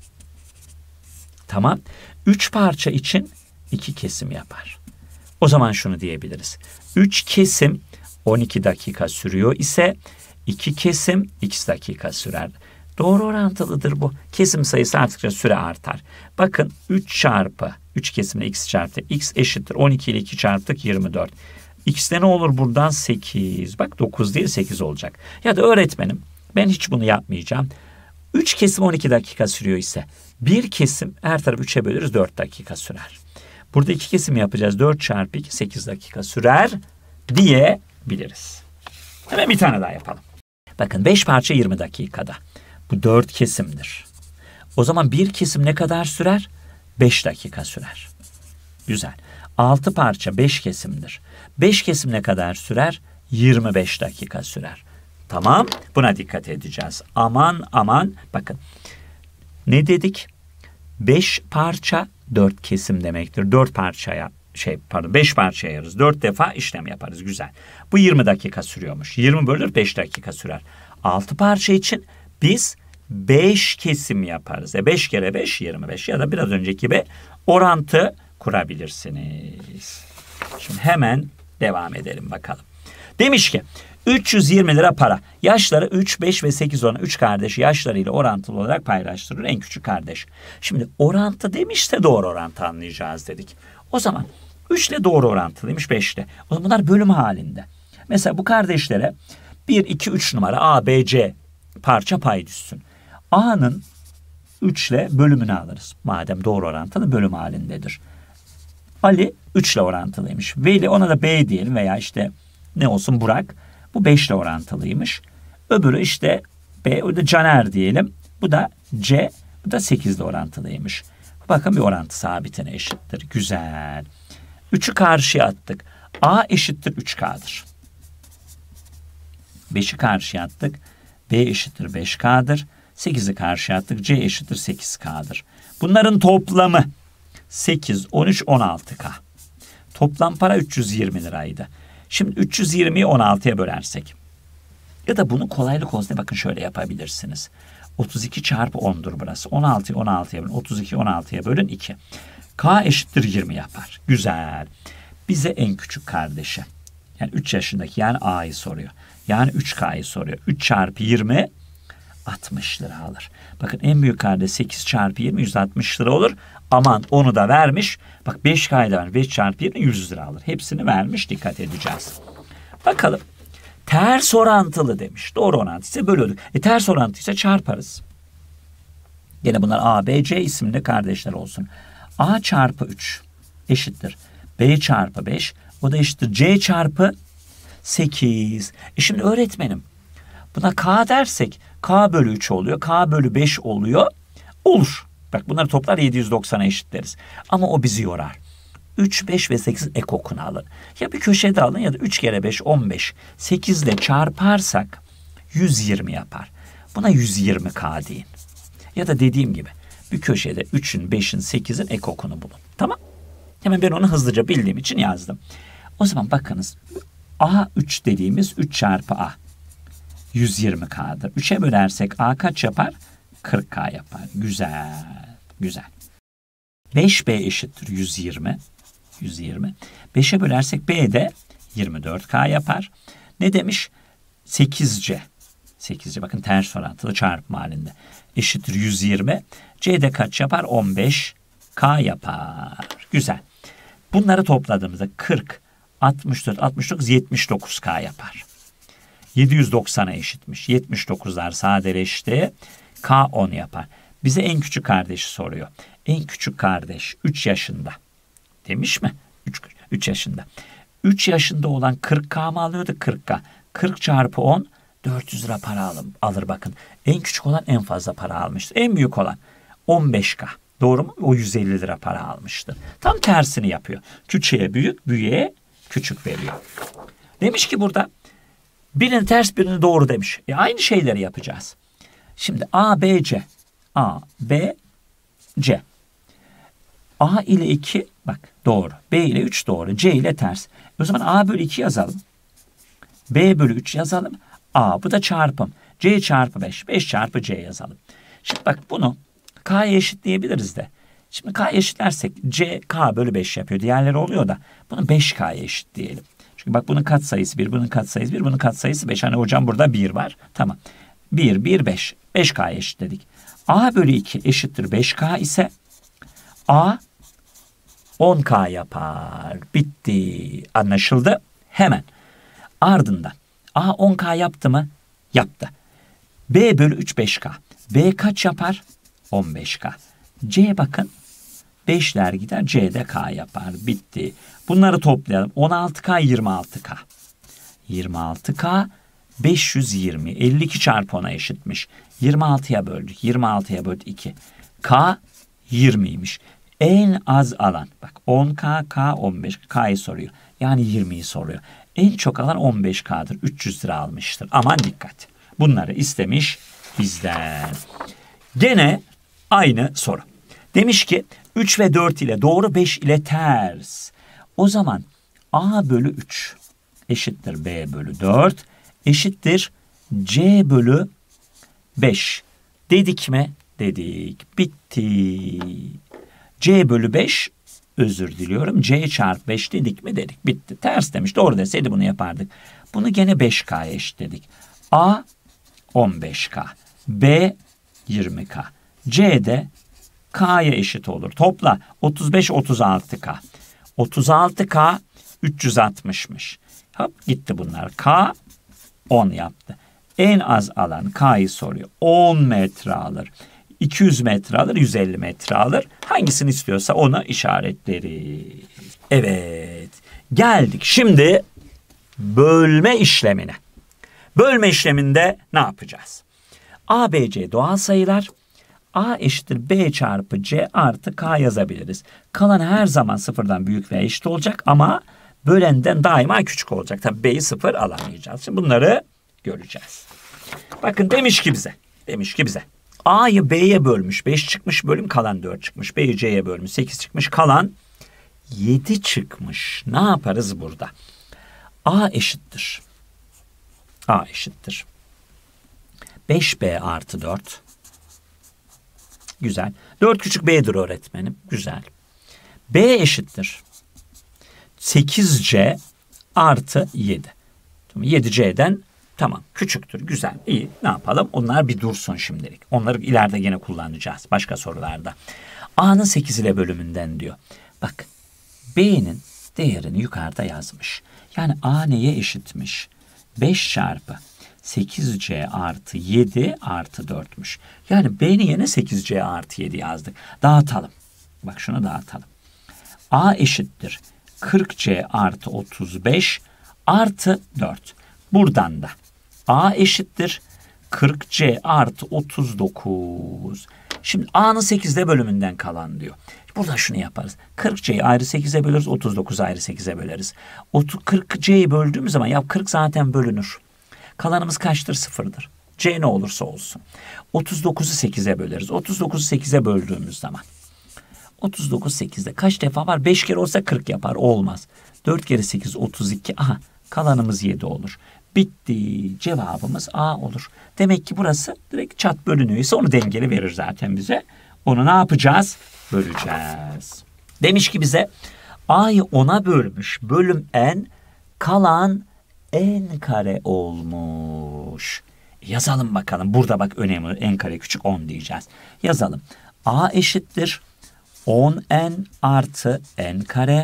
Tamam. Üç parça için iki kesim yapar. O zaman şunu diyebiliriz. Üç kesim on iki dakika sürüyor ise iki kesim x dakika sürer. Doğru orantılıdır bu. Kesim sayısı arttıkça süre artar. Bakın üç çarpı üç kesimle x çarptı. X eşittir. on iki ile iki çarptık yirmi dört. X'de ne olur buradan? sekiz. Bak dokuz değil sekiz olacak. Ya da öğretmenim ben hiç bunu yapmayacağım. üç kesim on iki dakika sürüyor ise bir kesim her tarafı üç'e bölürüz dört dakika sürer. Burada iki kesim yapacağız. dört çarpı iki sekiz dakika sürer diyebiliriz. Hemen bir tane daha yapalım. Bakın beş parça yirmi dakikada. Bu dört kesimdir. O zaman bir kesim ne kadar sürer? beş dakika sürer. Güzel. altı parça beş kesimdir. beş kesim ne kadar sürer? yirmi beş dakika sürer. Tamam. Buna dikkat edeceğiz. Aman aman. Bakın. Ne dedik? beş parça dört kesim demektir. dört parçaya şey pardon beş parça ayırırız. dört defa işlem yaparız. Güzel. Bu yirmi dakika sürüyormuş. yirmi bölür beş dakika sürer. altı parça için biz beş kesim yaparız. E beş kere beş yirmi beş ya da biraz önceki gibi orantı kurabilirsiniz. Şimdi hemen devam edelim bakalım. Demiş ki üç yüz yirmi lira para. Yaşları üç, beş ve sekiz olan üç kardeş yaşlarıyla orantılı olarak paylaştırılır. En küçük kardeş. Şimdi orantı demişse doğru orantı anlayacağız dedik. O zaman üç ile doğru orantılıymış beş ile. O zaman bunlar bölüm halinde. Mesela bu kardeşlere bir, iki, üç numara A, B, C parça pay düşsün. A'nın üç ile bölümünü alırız. Madem doğru orantılı bölüm halindedir. Ali üç ile orantılıymış. Veli ona da B diyelim veya işte ne olsun Burak. Bu beş ile orantılıymış. Öbürü işte B, o da Caner diyelim. Bu da C, bu da sekiz ile orantılıymış. Bakın bir orantı sabitine eşittir. Güzel. üçü karşıya attık. A eşittir üç K'dır. beşi karşıya attık. B eşittir beş K'dır. sekizi karşıya attık. C eşittir sekiz K'dır. Bunların toplamı sekiz, on üç, on altı K. Toplam para üç yüz yirmi liraydı. Şimdi üç yüz yirmiyi on altıya bölersek. Ya da bunu kolaylık olsun diye bakın şöyle yapabilirsiniz. otuz iki çarpı on'dur burası. on altıyı on altıya bölün. otuz ikiyi on altıya bölün iki. K eşittir yirmi yapar. Güzel. Bize en küçük kardeşi Yani üç yaşındaki yani A'yı soruyor. Yani üç K'yı soruyor. üç çarpı yirmi altmış lira alır. Bakın en büyük kardeş sekiz çarpı yirmi yüz altmış lira olur. Aman onu da vermiş. Bak beş K'yı da vermiş. beş çarpı yirmi yüz lira alır. Hepsini vermiş. Dikkat edeceğiz. Bakalım. Ters orantılı demiş. Doğru orantıysa bölüyorduk. E ters orantıysa çarparız. Gene bunlar A, B, C isimli kardeşler olsun. A çarpı üç eşittir B çarpı beş. O da eşittir C çarpı sekiz. E şimdi öğretmenim buna K dersek K bölü üç oluyor. K bölü beş oluyor. Olur. Bak bunları toplar yedi yüz doksana eşitleriz. Ama o bizi yorar. üç, beş ve sekiz ekokunu alın. Ya bir köşede alın ya da üç kere beş on beş. sekiz ile çarparsak yüz yirmi yapar. Buna yüz yirmi K deyin. Ya da dediğim gibi bir köşede üçün, beşin, sekizin ekokunu bulun. Tamam. Hemen ben onu hızlıca bildiğim için yazdım. O zaman bakınız A üç dediğimiz üç çarpı A yüz yirmi K'dır. üçe bölersek A kaç yapar? kırk K yapar. Güzel. Güzel. beş B eşittir yüz yirmi. yüz yirmi. beşe bölersek B de yirmi dört K yapar. Ne demiş? sekiz C. sekiz C bakın ters orantılı çarpma halinde. Eşittir yüz yirmi. C de kaç yapar? on beş K yapar. Güzel. Bunları topladığımızda kırk, altmış dört, altmış dokuz, yetmiş dokuz K yapar. yedi yüz doksana eşitmiş. yetmiş dokuzlar sadeleşti. K on yapar. Bize en küçük kardeşi soruyor. En küçük kardeş üç yaşında. Demiş mi? üç yaşında. üç yaşında olan kırk K mı alıyordu? kırk K. kırk çarpı on dört yüz lira para alır, alır bakın. En küçük olan en fazla para almıştır. En büyük olan on beş K. Doğru mu? O yüz elli lira para almıştır. Tam tersini yapıyor. Küçüğe büyük, büyüğe küçük veriyor. Demiş ki burada birini ters birini doğru demiş. E aynı şeyleri yapacağız. Şimdi A, B, C. A, B, C. A ile iki bak doğru. B ile üç doğru. C ile ters. O zaman A bölü iki yazalım. B bölü üç yazalım. A bu da çarpım. C çarpı beş. beş çarpı C yazalım. Şimdi bak bunu K'ya eşitleyebiliriz de. Şimdi K'ya eşitlersek C K bölü beş yapıyor. Diğerleri oluyor da bunu beş K'ya eşitleyelim. Çünkü bak bunun katsayısı bir, bunun katsayısı bir, bunun katsayısı beş. Hani hocam burada bir var. Tamam. bir, bir, beş. beş K'ya eşitledik. A bölü iki eşittir beş K ise A on K yapar. Bitti. Anlaşıldı. Hemen. Ardından A on K yaptı mı? Yaptı. B bölü üç beş K. B kaç yapar? on beş K. C bakın. beşler gider. C de K yapar. Bitti. Bunları toplayalım. on altı K yirmi altı K. yirmi altı K beş yüz yirmi. elli iki çarpı ona eşitmiş. yirmi altıya böldük. yirmi altıya böldük iki. K yirmiymiş. En az alan. Bak on K, K on beş. K'yı soruyor. Yani yirmiyi soruyor. En çok alan on beş K'dır. üç yüz lira almıştır. Aman dikkat. Bunları istemiş bizden. Gene aynı soru. Demiş ki üç ve dört ile doğru, beş ile ters. O zaman A bölü üç eşittir B bölü dört eşittir C bölü beş. Dedik mi? Dedik. Bitti. C bölü beş özür diliyorum. C çarpı beş dedik mi? Dedik. Bitti. Ters demiş. Doğru deseydi bunu yapardık. Bunu gene beş K'ya eşitledik. A on beş K. B yirmi K. C de K'ya eşit olur. Topla. otuz beş otuz altı K. otuz altı K üç yüz altmışmış. Hop gitti bunlar. K on yaptı. En az alan K'yı soruyor. on metre alır. iki yüz metre alır, yüz elli metre alır. Hangisini istiyorsa ona işaretleri. Evet. Geldik şimdi bölme işlemine. Bölme işleminde ne yapacağız? A, B, C doğal sayılar. A eşittir B çarpı C artı K yazabiliriz. Kalan her zaman sıfırdan büyük veya eşit olacak ama bölenden daima küçük olacak. Tabii B'yi sıfır alamayacağız. Şimdi bunları göreceğiz. Bakın demiş ki bize. Demiş ki bize. A'yı B'ye bölmüş. beş çıkmış bölüm kalan dört çıkmış. B'yi C'ye bölmüş. sekiz çıkmış kalan yedi çıkmış. Ne yaparız burada? A eşittir. A eşittir. beş B artı dört. Güzel. dört küçük B'dir öğretmenim. Güzel. B eşittir. sekiz C artı yedi. yedi C'den tamam küçüktür. Güzel. İyi. Ne yapalım? Onlar bir dursun şimdilik. Onları ileride yine kullanacağız. Başka sorularda. A'nın sekiz ile bölümünden diyor. Bak. B'nin değerini yukarıda yazmış. Yani A neye eşitmiş? beş çarpı sekiz C artı yedi artı dörtmüş. Yani B'nin yerine sekiz C artı yedi yazdık. Dağıtalım. Bak şunu dağıtalım. A eşittir kırk C artı otuz beş artı dört. Buradan da A eşittir kırk C artı otuz dokuz. Şimdi A'nın sekizde bölümünden kalan diyor. Burada şunu yaparız. kırk C'yi ayrı sekize bölürüz. otuz dokuzu ayrı sekize böleriz. kırk C'yi böldüğümüz zaman ya kırk zaten bölünür. Kalanımız kaçtır? Sıfırdır. C ne olursa olsun. otuz dokuzu sekize böleriz. otuz dokuzu sekize böldüğümüz zaman. otuz dokuz sekizde kaç defa var? beş kere olsa kırk yapar. Olmaz. dört kere sekiz otuz iki. Aha kalanımız yedi olur. Bitti. Cevabımız A olur. Demek ki burası direkt çat bölünüyorsa onu dengeli verir zaten bize. Onu ne yapacağız? Böleceğiz. Demiş ki bize A'yı ona bölmüş. Bölüm n kalan n kare olmuş. Yazalım bakalım. Burada bak önemli. N kare küçük on diyeceğiz. Yazalım. A eşittir on n artı n kare.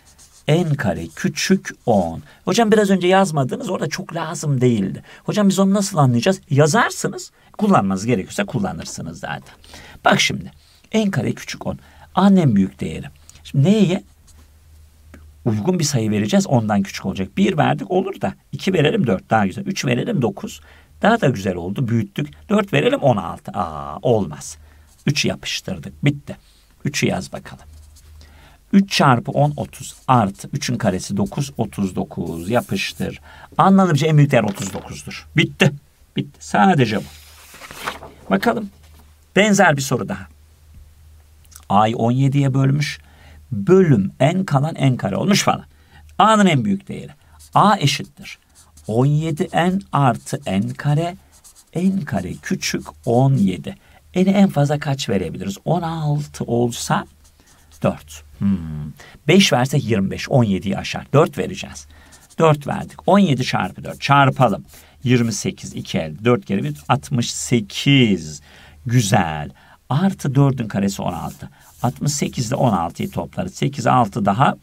N kare küçük on. Hocam biraz önce yazmadınız, orada çok lazım değildi. Hocam biz onu nasıl anlayacağız? Yazarsınız, kullanmanız gerekiyorsa kullanırsınız zaten. Bak şimdi, n kare küçük on. A'nın en büyük değeri. Şimdi neye? Uygun bir sayı vereceğiz, ondan küçük olacak. bir verdik olur da, iki verelim dört daha güzel. üç verelim dokuz. Daha da güzel oldu, büyüttük. dört verelim on altı. Aa olmaz. üçü yapıştırdık, bitti. üçü yaz bakalım. üç çarpı on otuz artı üçün karesi dokuz otuz dokuz yapıştır. Anladığımca en büyük değer otuz dokuzdur. Bitti. Bitti. Sadece bu. Bakalım. Benzer bir soru daha. A'yı on yediye bölmüş. Bölüm n kalan n kare olmuş falan. A'nın en büyük değeri. A eşittir on yedi n artı n kare. N kare küçük on yedi. N'i en fazla kaç verebiliriz? on altı olsa dört. Hmm. beş versek yirmi beş. on yediyi aşar. dört vereceğiz. dört verdik. on yedi çarpı dört. Çarpalım. yirmi sekiz. iki elde. dört kere bir. altmış sekiz. Güzel. Artı dördün karesi on altı. altmış sekiz ile on altıyı toplarız. sekiz, altı daha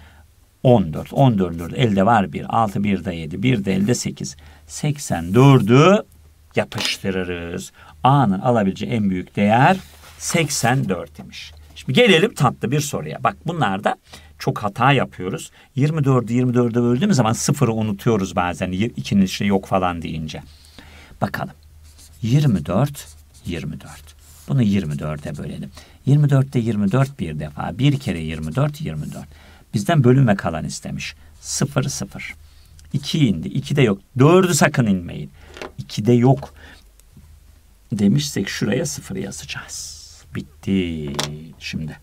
on dört. on dört elde var bir. altı bir de yedi. bir de elde sekiz. seksen dördü yapıştırırız. A'nın alabileceği en büyük değer seksen dört imiş. Şimdi gelelim tatlı bir soruya. Bak bunlarda çok hata yapıyoruz. yirmi dördü yirmi dörde böldüğümüz zaman sıfırı unutuyoruz bazen. ikinin içinde yok falan deyince. Bakalım. yirmi dört, yirmi dört. Bunu yirmi dörde bölelim. yirmi dörtte yirmi dört bir defa. bir kere yirmi dört, yirmi dört. Bizden bölüm ve kalan istemiş. sıfır, sıfır. iki indi. ikide yok. dördü sakın inmeyin. ikide yok demişsek şuraya sıfır yazacağız. Bitti. Şimdi.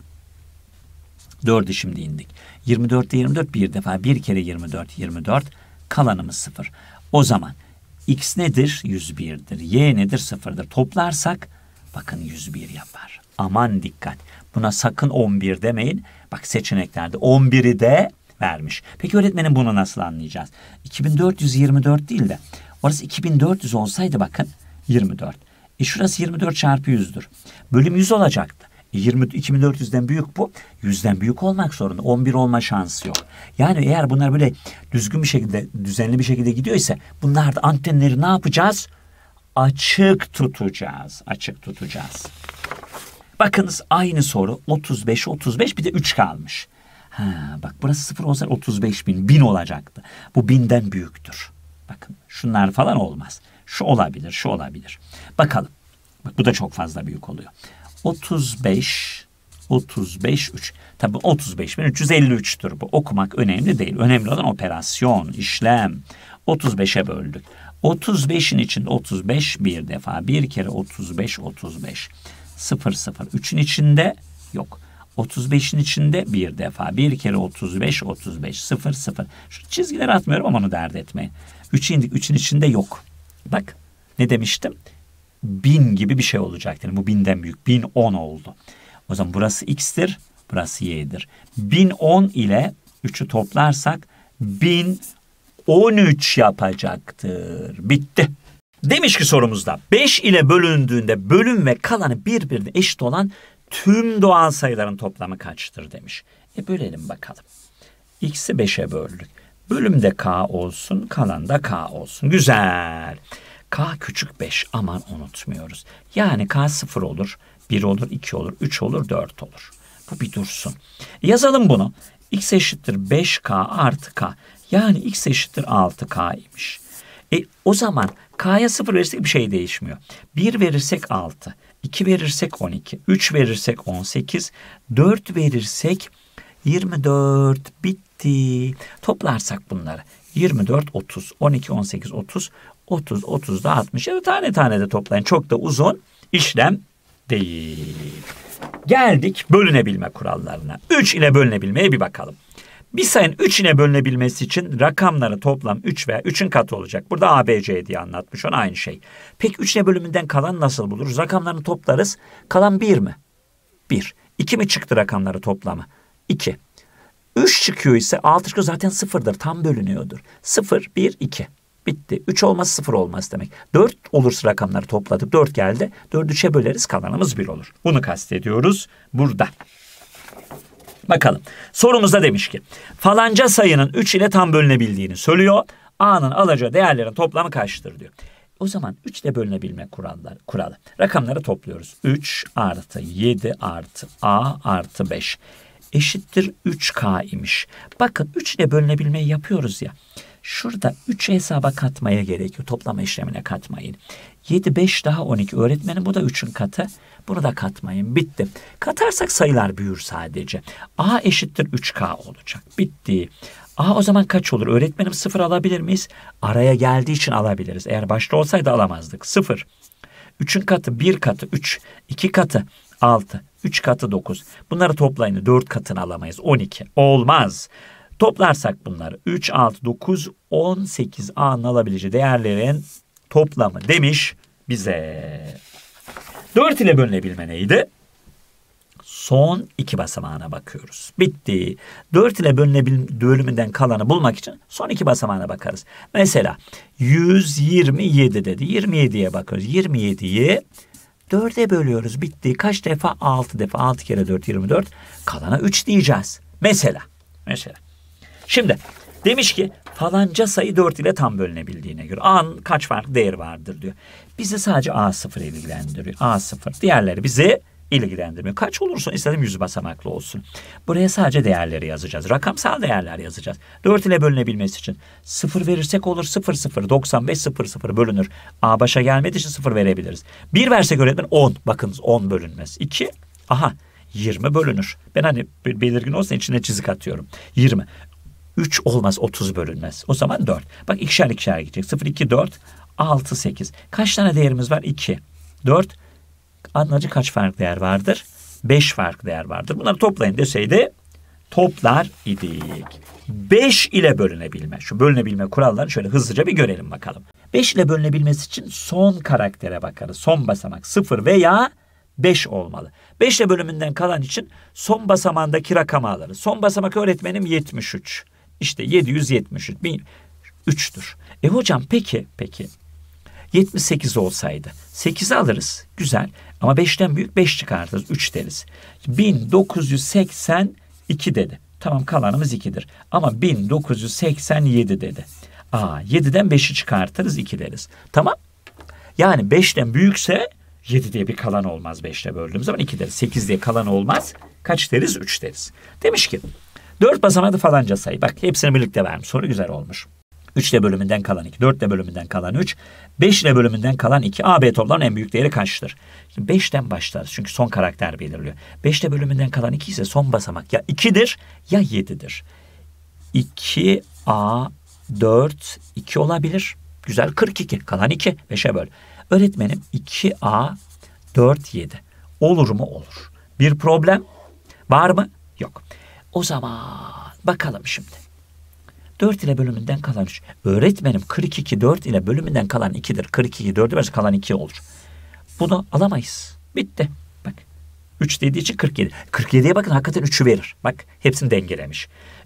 dördü şimdi indik. yirmi dörtte yirmi dört bir defa. bir kere yirmi dört, yirmi dört. Kalanımız sıfır. O zaman x nedir? yüz birdir. Y nedir? sıfırdır. Toplarsak bakın yüz bir yapar. Aman dikkat. Buna sakın on bir demeyin. Bak seçeneklerde on biri de vermiş. Peki öğretmenim bunu nasıl anlayacağız? iki bin dört yüz yirmi dört değil de orası iki bin dört yüz olsaydı bakın yirmi dört. E şurası yirmi dört çarpı yüzdür. Bölüm yüz olacaktı. E yirmi, iki bin dört yüzden büyük bu. yüzden büyük olmak zorunda. on bir olma şansı yok. Yani eğer bunlar böyle düzgün bir şekilde, düzenli bir şekilde gidiyor ise bunlar da antenleri ne yapacağız? Açık tutacağız. Açık tutacağız. Bakınız aynı soru otuz beş, otuz beş bir de üç kalmış. Ha, bak burası sıfır olsa otuz beş bin. bin olacaktı. Bu binden büyüktür. Bakın şunlar falan olmaz. Şu olabilir, şu olabilir. Bakalım. Bak bu da çok fazla büyük oluyor. otuz beş, otuz beş, üç. Tabii otuz beş bin üç yüz elli üç'tür bu. Okumak önemli değil. Önemli olan operasyon, işlem. otuz beşe böldük. otuz beşin içinde otuz beş bir defa. Bir kere otuz beş, otuz beş. sıfır, sıfır. üçün içinde yok. otuz beşin içinde bir defa. Bir kere otuz beş, otuz beş. sıfır, sıfır. Şu çizgileri atmıyorum ama onu dert etmeyin. üçe indik. üçün içinde yok. Bak ne demiştim? bin gibi bir şey olacak. Yani bu binden büyük. bin on oldu. O zaman burası x'tir. Burası y'dir. bin on ile üçü toplarsak bin on üç yapacaktır. Bitti. Demiş ki sorumuzda beş ile bölündüğünde bölüm ve kalanı birbirine eşit olan tüm doğal sayıların toplamı kaçtır demiş. E bölelim bakalım. X'i beşe böldük. Bölümde K olsun, kalan da K olsun. Güzel. K küçük beş, aman unutmuyoruz. Yani K sıfır olur, bir olur, iki olur, üç olur, dört olur. Bu bir dursun. Yazalım bunu. X eşittir beş K artı K. Yani X eşittir altı K imiş. E o zaman K'ya sıfır verirsek bir şey değişmiyor. bir verirsek altı, iki verirsek on iki, üç verirsek on sekiz, dört verirsek yirmi dört. Bitti. Toplarsak bunları. yirmi dört, otuz, on iki, on sekiz, otuz, otuz, otuz da altmış. Ya da tane tane de toplayın. Çok da uzun işlem değil. Geldik bölünebilme kurallarına. üç ile bölünebilmeye bir bakalım. Bir sayının üç ile bölünebilmesi için rakamları toplam üç veya üçün katı olacak. Burada A, B, C diye anlatmış. Ona aynı şey. Peki üç ile bölümünden kalan nasıl buluruz? Rakamlarını toplarız. Kalan bir mi? bir. iki mi çıktı rakamları toplamı? iki. üç çıkıyor ise altı çıkıyor zaten sıfırdır. Tam bölünüyordur. sıfır, bir, iki. Bitti. üç olmaz sıfır olmaz demek. dört olursa rakamları topladık. dört geldi. dördü üçe böleriz. Kalanımız bir olur. Bunu kastediyoruz burada. Bakalım. Sorumuzda demiş ki falanca sayının üç ile tam bölünebildiğini söylüyor. A'nın alacağı değerlerin toplamı kaçtır diyor. O zaman üç ile bölünebilme kuralları, kuralı. Rakamları topluyoruz. üç artı yedi artı A artı beş eşittir üç K imiş. Bakın üç ile bölünebilmeyi yapıyoruz ya. Şurada üçü hesaba katmaya gerekiyor. Toplama işlemine katmayın. yedi, beş daha on iki. Öğretmenim bu da üçün katı. Bunu da katmayın. Bitti. Katarsak sayılar büyür sadece. A eşittir üç K olacak. Bitti. A o zaman kaç olur? Öğretmenim sıfır alabilir miyiz? Araya geldiği için alabiliriz. Eğer başta olsaydı alamazdık. sıfır. üçün katı, bir katı üç, iki katı altı, üç katı dokuz. Bunları toplayın. dört katını alamayız. on iki. Olmaz. Toplarsak bunları üç, altı, dokuz, on sekiz A'nın alabileceği değerlerin toplamı demiş bize. dört ile bölünebilme neydi? Son iki basamağına bakıyoruz. Bitti. dört ile bölünebilme bölümünden kalanı bulmak için son iki basamağına bakarız. Mesela yüz yirmi yedi dedi. yirmi yediye bakıyoruz. yirmi yediyi dörde bölüyoruz. Bitti. Kaç defa? altı defa. altı kere dört, yirmi dört. Kalana üç diyeceğiz. Mesela. Mesela. Şimdi demiş ki falanca sayı dört ile tam bölünebildiğine göre A'nın kaç farklı değeri vardır diyor. Bizi sadece A sıfır ilgilendiriyor. A sıfır. Diğerleri bizi ilgilendirmiyor. Kaç olursa istedim yüz basamaklı olsun. Buraya sadece değerleri yazacağız. Rakamsal değerler yazacağız. dört ile bölünebilmesi için sıfır verirsek olur. sıfır, sıfır, doksan beş, sıfır, sıfır bölünür. A başa gelmediği için sıfır verebiliriz. bir versek öğretmen on. Bakınız on bölünmez. iki. Aha yirmi bölünür. Ben hani belirgin olsa içine çizik atıyorum. yirmi. üç olmaz, otuz bölünmez. O zaman dört. Bak ikişer ikişer gidecek. sıfır, iki, dört, altı, sekiz. Kaç tane değerimiz var? iki, dört. Anlayacak kaç farklı değer vardır? beş farklı değer vardır. Bunları toplayın deseydi toplar idik. beş ile bölünebilme. Şu bölünebilme kurallarını şöyle hızlıca bir görelim bakalım. beş ile bölünebilmesi için son karaktere bakarız. Son basamak sıfır veya beş olmalı. beş ile bölümünden kalan için son basamağındaki rakamı alırız. Son basamak öğretmenim yetmiş üç. İşte yedi yüz yetmiş üç. üçtür. E hocam peki, peki. yetmiş sekiz olsaydı. sekizi alırız. Güzel. Ama beşten büyük beş çıkartırız. üç deriz. bin dokuz yüz seksen iki dedi. Tamam kalanımız ikidir. Ama bin dokuz yüz seksen yedi dedi. Aa, yediden beşi çıkartırız iki deriz. Tamam. Yani beşten büyükse yedi diye bir kalan olmaz beşle böldüğümüz zaman iki deriz. sekiz diye kalan olmaz. Kaç deriz? üç deriz. Demiş ki dört basamaklı falanca sayı. Bak hepsini birlikte vermiş. Soru güzel olmuş. üç ile bölümünden kalan iki, dört ile bölümünden kalan üç, beş ile bölümünden kalan iki. A, B toplamının en büyük değeri kaçtır? Şimdi beşten başlarız çünkü son karakter belirliyor. beş ile bölümünden kalan iki ise son basamak ya ikidir ya yedidir. iki A, dört, iki olabilir. Güzel, kırk iki. Kalan iki. beşe böl. Öğretmenim iki A, dört, yedi. Olur mu? Olur. Bir problem var mı? Yok. O zaman bakalım şimdi. dört ile bölümünden kalan üç. Öğretmenim kırk iki dört ile bölümünden kalan ikidir. kırk iki dördü verse kalan iki olur. Bunu alamayız. Bitti. Bak. üç dediği için kırk yedi. kırk yediye bakın hakikaten üçü verir. Bak hepsini dengelemiş.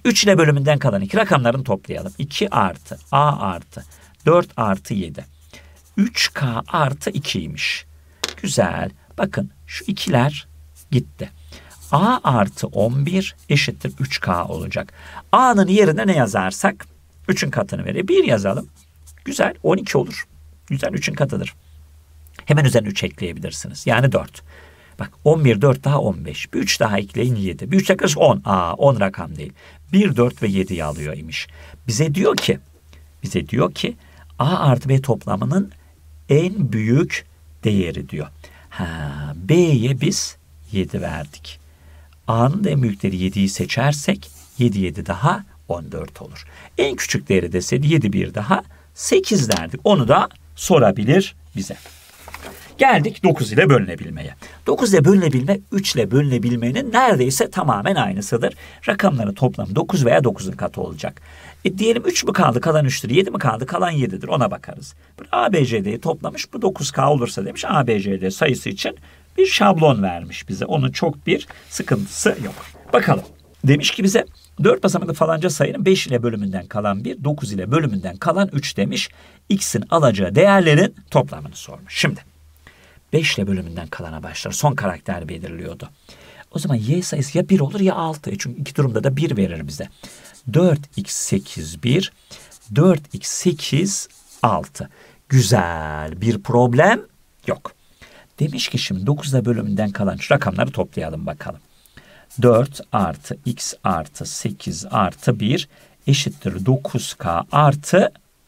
üç ile bölümünden kalan iki rakamlarını toplayalım. iki artı a artı dört artı yedi. üç k artı ikiymiş. Güzel. Bakın şu ikiler gitti. A artı on bir eşittir üç k olacak. A'nın yerine ne yazarsak üçün katını verir. bir yazalım. Güzel. on iki olur. Güzel. üçün katıdır. Hemen üzerine üç ekleyebilirsiniz. Yani dört. Bak on bir, dört daha on beş. Bir üç daha ekleyin yedi. Bir üç yaklaşık on. Aa on rakam değil. bir, dört ve yediyi alıyor imiş. Bize diyor ki bize diyor ki A artı B toplamının en büyük değeri diyor. Ha, B'ye biz yedi verdik. A'nın en büyük değeri yediyi seçersek yedi, yedi daha on dört olur. En küçük değeri deseydi yedi, bir daha sekiz derdik. Onu da sorabilir bize. Geldik dokuz ile bölünebilmeye. dokuz ile bölünebilme üç ile bölünebilmenin neredeyse tamamen aynısıdır. Rakamların toplamı dokuz veya dokuzun katı olacak. E diyelim üç mü kaldı kalan üçtür, yedi mi kaldı kalan yedidir, ona bakarız. A B C D'yi toplamış, bu dokuz K olursa demiş A B C D sayısı için bir şablon vermiş bize. Onun çok bir sıkıntısı yok. Bakalım. Demiş ki bize dört basamaklı falanca sayının beş ile bölümünden kalan bir, dokuz ile bölümünden kalan üç demiş. X'in alacağı değerlerin toplamını sormuş. Şimdi beş ile bölümünden kalana başlar. Son karakter belirliyordu. O zaman y sayısı ya bir olur ya altı. E çünkü iki durumda da bir verir bize. dört x sekiz bir, dört x sekiz altı. Güzel, bir problem yok. Demiş ki şimdi dokuz ile bölümünden kalan şu rakamları toplayalım bakalım. dört artı x artı sekiz artı bir eşittir dokuz k artı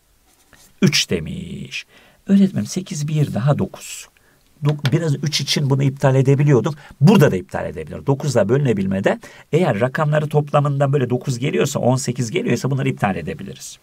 üç demiş. Öğretmenim sekiz bir daha dokuz. Biraz üç için bunu iptal edebiliyorduk. Burada da iptal edebiliyoruz. dokuzla bölünebilmede eğer rakamları toplamından böyle dokuz geliyorsa, on sekiz geliyorsa bunları iptal edebiliriz.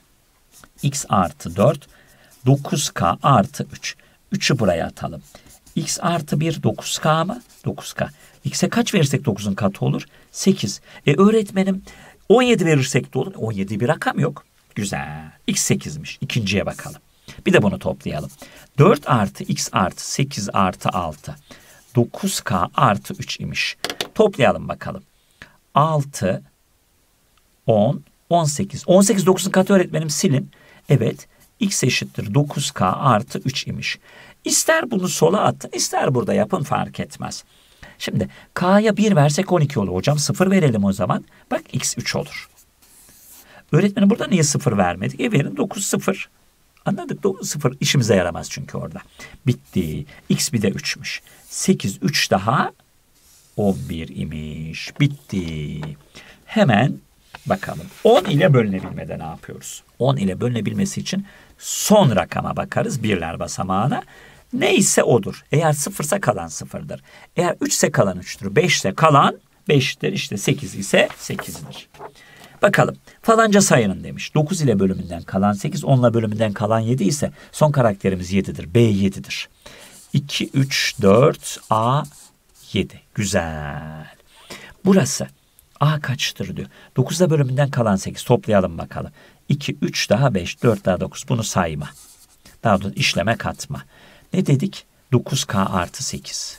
X artı dört, dokuz k artı üç. üçü buraya atalım. X artı bir dokuz k mı? dokuz k. X'e kaç verirsek dokuzun katı olur? sekiz. E öğretmenim on yedi verirsek de olur. on yedi bir rakam yok. Güzel. X sekizmiş. İkinciye bakalım. Bir de bunu toplayalım. dört artı x artı sekiz artı altı. dokuz k artı üç imiş. Toplayalım bakalım. altı, on, on sekiz. on sekiz dokuzun katı öğretmenim silin. Evet. X eşittir dokuz k artı üç imiş. İster bunu sola atın, ister burada yapın, fark etmez. Şimdi k'ya bir versek on iki olur. Hocam sıfır verelim o zaman. Bak x üç olur. Öğretmenim burada niye sıfır vermedik? E verin dokuz sıfır. Anladık. dokuz sıfır işimize yaramaz çünkü orada. Bitti. X bir de üçmüş. sekiz üç daha on bir imiş. Bitti. Hemen bakalım. on ile bölünebilmede ne yapıyoruz? on ile bölünebilmesi için son rakama bakarız. Birler basamağına. Neyse odur. Eğer sıfırsa kalan sıfırdır. Eğer üçse kalan üçtür. beşse kalan beştir. İşte sekiz ise sekizdir. Bakalım. Falanca sayının demiş. dokuz ile bölümünden kalan sekiz, on ile bölümünden kalan yedi ise son karakterimiz yedidir. B yedidir. iki, üç, dört, A yedi. Güzel. Burası A kaçtır diyor. dokuz ile bölümünden kalan sekiz. Toplayalım bakalım. iki, üç daha beş, dört daha dokuz. Bunu sayma. Daha doğrusu işleme katma. Ne dedik? dokuz k artı sekiz.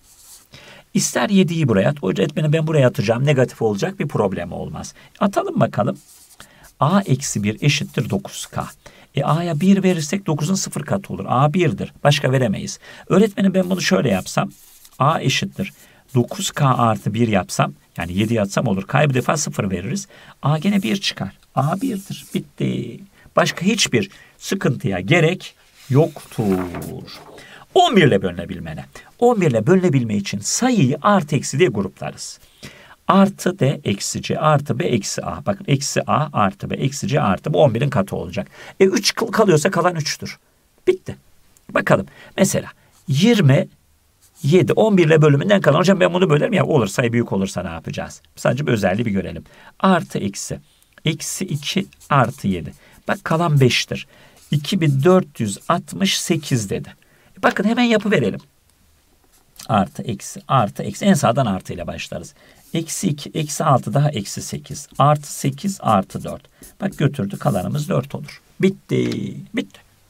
İster yediyi buraya at. Öğretmenim ben buraya atacağım. Negatif olacak, bir problem olmaz. Atalım bakalım. A eksi bir eşittir dokuz k. E A'ya bir verirsek dokuzun sıfır katı olur. A birdir. Başka veremeyiz. Öğretmenim ben bunu şöyle yapsam. A eşittir dokuz k artı bir yapsam. Yani yedi yatsam olur. K'ya bir defa sıfır veririz. A gene bir çıkar. A birdir. Bitti. Başka hiçbir sıkıntıya gerek yoktur. on bir ile bölünebilmene. on bir ile bölünebilme için sayıyı artı eksi diye gruplarız. Artı D eksi C artı B eksi A. Bakın eksi A artı B eksi C artı bu on birin katı olacak. E üç kalıyorsa kalan üçtür. Bitti. Bakalım. Mesela yirmi yedi on bir ile bölümünden kalan. Hocam ben bunu bölerim ya, olur sayı büyük olursa ne yapacağız? Sadece bir özelliği bir görelim. Artı eksi. Eksi iki artı yedi. Bak kalan beştir. iki bin dört yüz altmış sekiz dedi. Bakın hemen yapıverelim. Artı eksi artı eksi en sağdan artı ile başlarız. Eksi iki eksi altı daha eksi sekiz. Artı sekiz artı dört. Bak götürdü, kalanımız dört olur. Bitti. Bitti.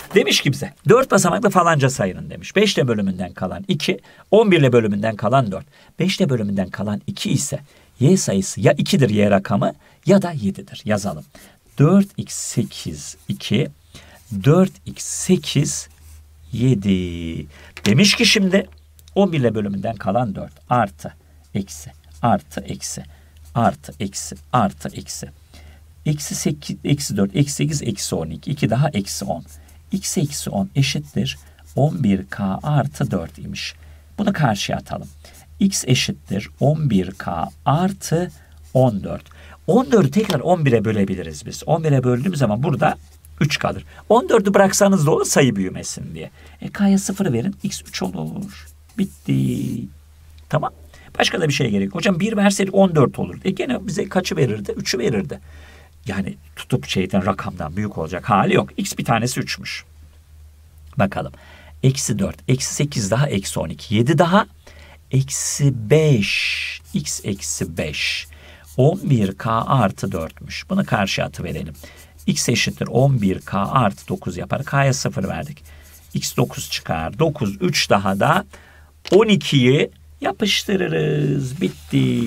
Demiş ki bize dört basamaklı falanca sayının demiş. beşle bölümünden kalan iki, on birle bölümünden kalan dört. beşle bölümünden kalan iki ise y sayısı ya ikidir y rakamı ya da yedidir. Yazalım. dört x sekiz iki, dört x sekiz yedi. Demiş ki şimdi on birle bölümünden kalan dört artı eksi artı eksi artı eksi artı eksi. Eksi sekiz, eksi dört, eksi sekiz, eksi on iki. iki daha eksi on. X eksi on eşittir on bir k artı dört imiş. Bunu karşıya atalım. X eşittir on bir k artı on dört. on dördü tekrar on bire bölebiliriz biz. on bire böldüğümüz zaman burada üç kalır. on dördü bıraksanız da olur sayı büyümesin diye. E k'ya sıfır verin. X üç olur. Bitti. Tamam. Başka da bir şey gerek. Hocam bir verseydik on dört olur. E gene bize kaçı verirdi? üçü verirdi. Yani tutup şeyden rakamdan büyük olacak hali yok. X bir tanesi üçmüş. Bakalım. Eksi dört. Eksi sekiz daha eksi on iki. yedi daha eksi beş. X eksi beş. on bir k artı dörtmüş. Bunu karşıya atıverelim. X eşittir on bir k artı dokuz yapar. K'ya sıfır verdik. X dokuz çıkar. dokuz. üç daha da on ikiyi yapıştırırız. Bitti.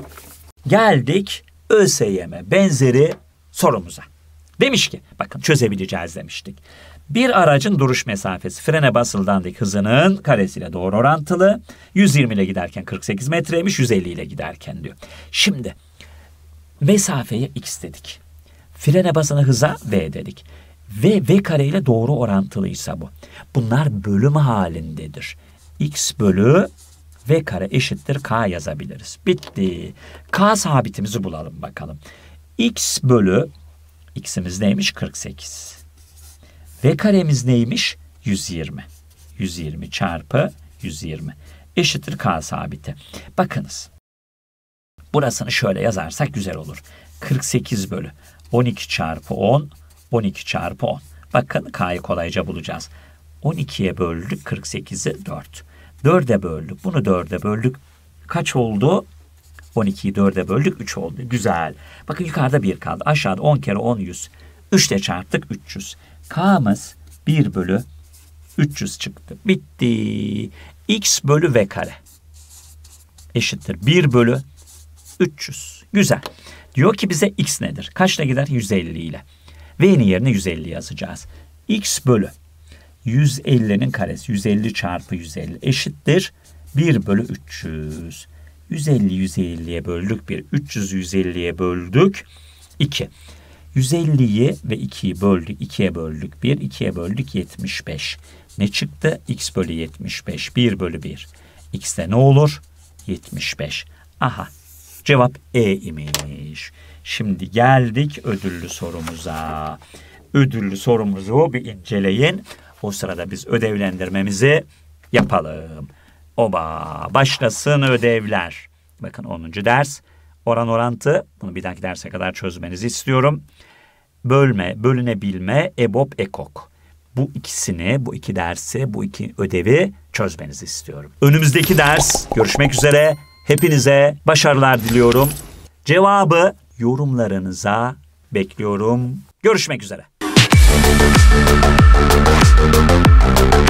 Geldik ÖSYM benzeri sorumuza. Demiş ki bakın çözebileceğiz demiştik. Bir aracın duruş mesafesi frene basıldığındaki hızının karesiyle doğru orantılı. yüz yirmi ile giderken kırk sekiz metreymiş, yüz elli ile giderken diyor. Şimdi mesafeye x dedik. Frene basılan hıza v dedik. Ve v kare ile doğru orantılıysa bu. Bunlar bölüm halindedir. X bölü v kare eşittir k yazabiliriz. Bitti. K sabitimizi bulalım bakalım. X bölü x'imiz neymiş? kırk sekiz. V karemiz neymiş? yüz yirmi. yüz yirmi çarpı yüz yirmi eşittir k sabiti. Bakınız. Burasını şöyle yazarsak güzel olur. kırk sekiz bölü on iki çarpı on, on iki çarpı on. Bakın k'yı kolayca bulacağız. on ikiye böldük kırk sekizi dört. dörde böldük. Bunu dörde böldük. Kaç oldu? on ikiyi dörde böldük. üç oldu. Güzel. Bakın yukarıda bir kaldı. Aşağıda on kere on yüz. üç ile çarptık üç yüz. K'mız bir bölü üç yüz çıktı. Bitti. X bölü v kare eşittir bir bölü üç yüz. Güzel. Diyor ki bize x nedir? Kaçla gider? yüz elli ile. V'nin yerine yüz elli yazacağız. X bölü yüz ellinin karesi. yüz elli çarpı yüz elli eşittir bir bölü üç yüz. yüz elli yüz elliye böldük bir. üç yüz yüz elliye böldük iki. yüz elliyi ve ikiyi böldük. ikiye böldük bir. ikiye böldük yetmiş beş. Ne çıktı? X bölü yetmiş beş. bir bölü bir. X'te ne olur? yetmiş beş. Aha. Cevap E imiş. Şimdi geldik ödüllü sorumuza. Ödüllü sorumuzu bir inceleyin. O sırada biz ödevlendirmemizi yapalım. Oba, başlasın ödevler. Bakın onuncu ders. Oran orantı. Bunu bir dahaki derse kadar çözmenizi istiyorum. Bölme, bölünebilme, EBOB, EKOK. Bu ikisini, bu iki dersi, bu iki ödevi çözmenizi istiyorum. Önümüzdeki ders görüşmek üzere. Hepinize başarılar diliyorum. Cevabı yorumlarınıza bekliyorum. Görüşmek üzere.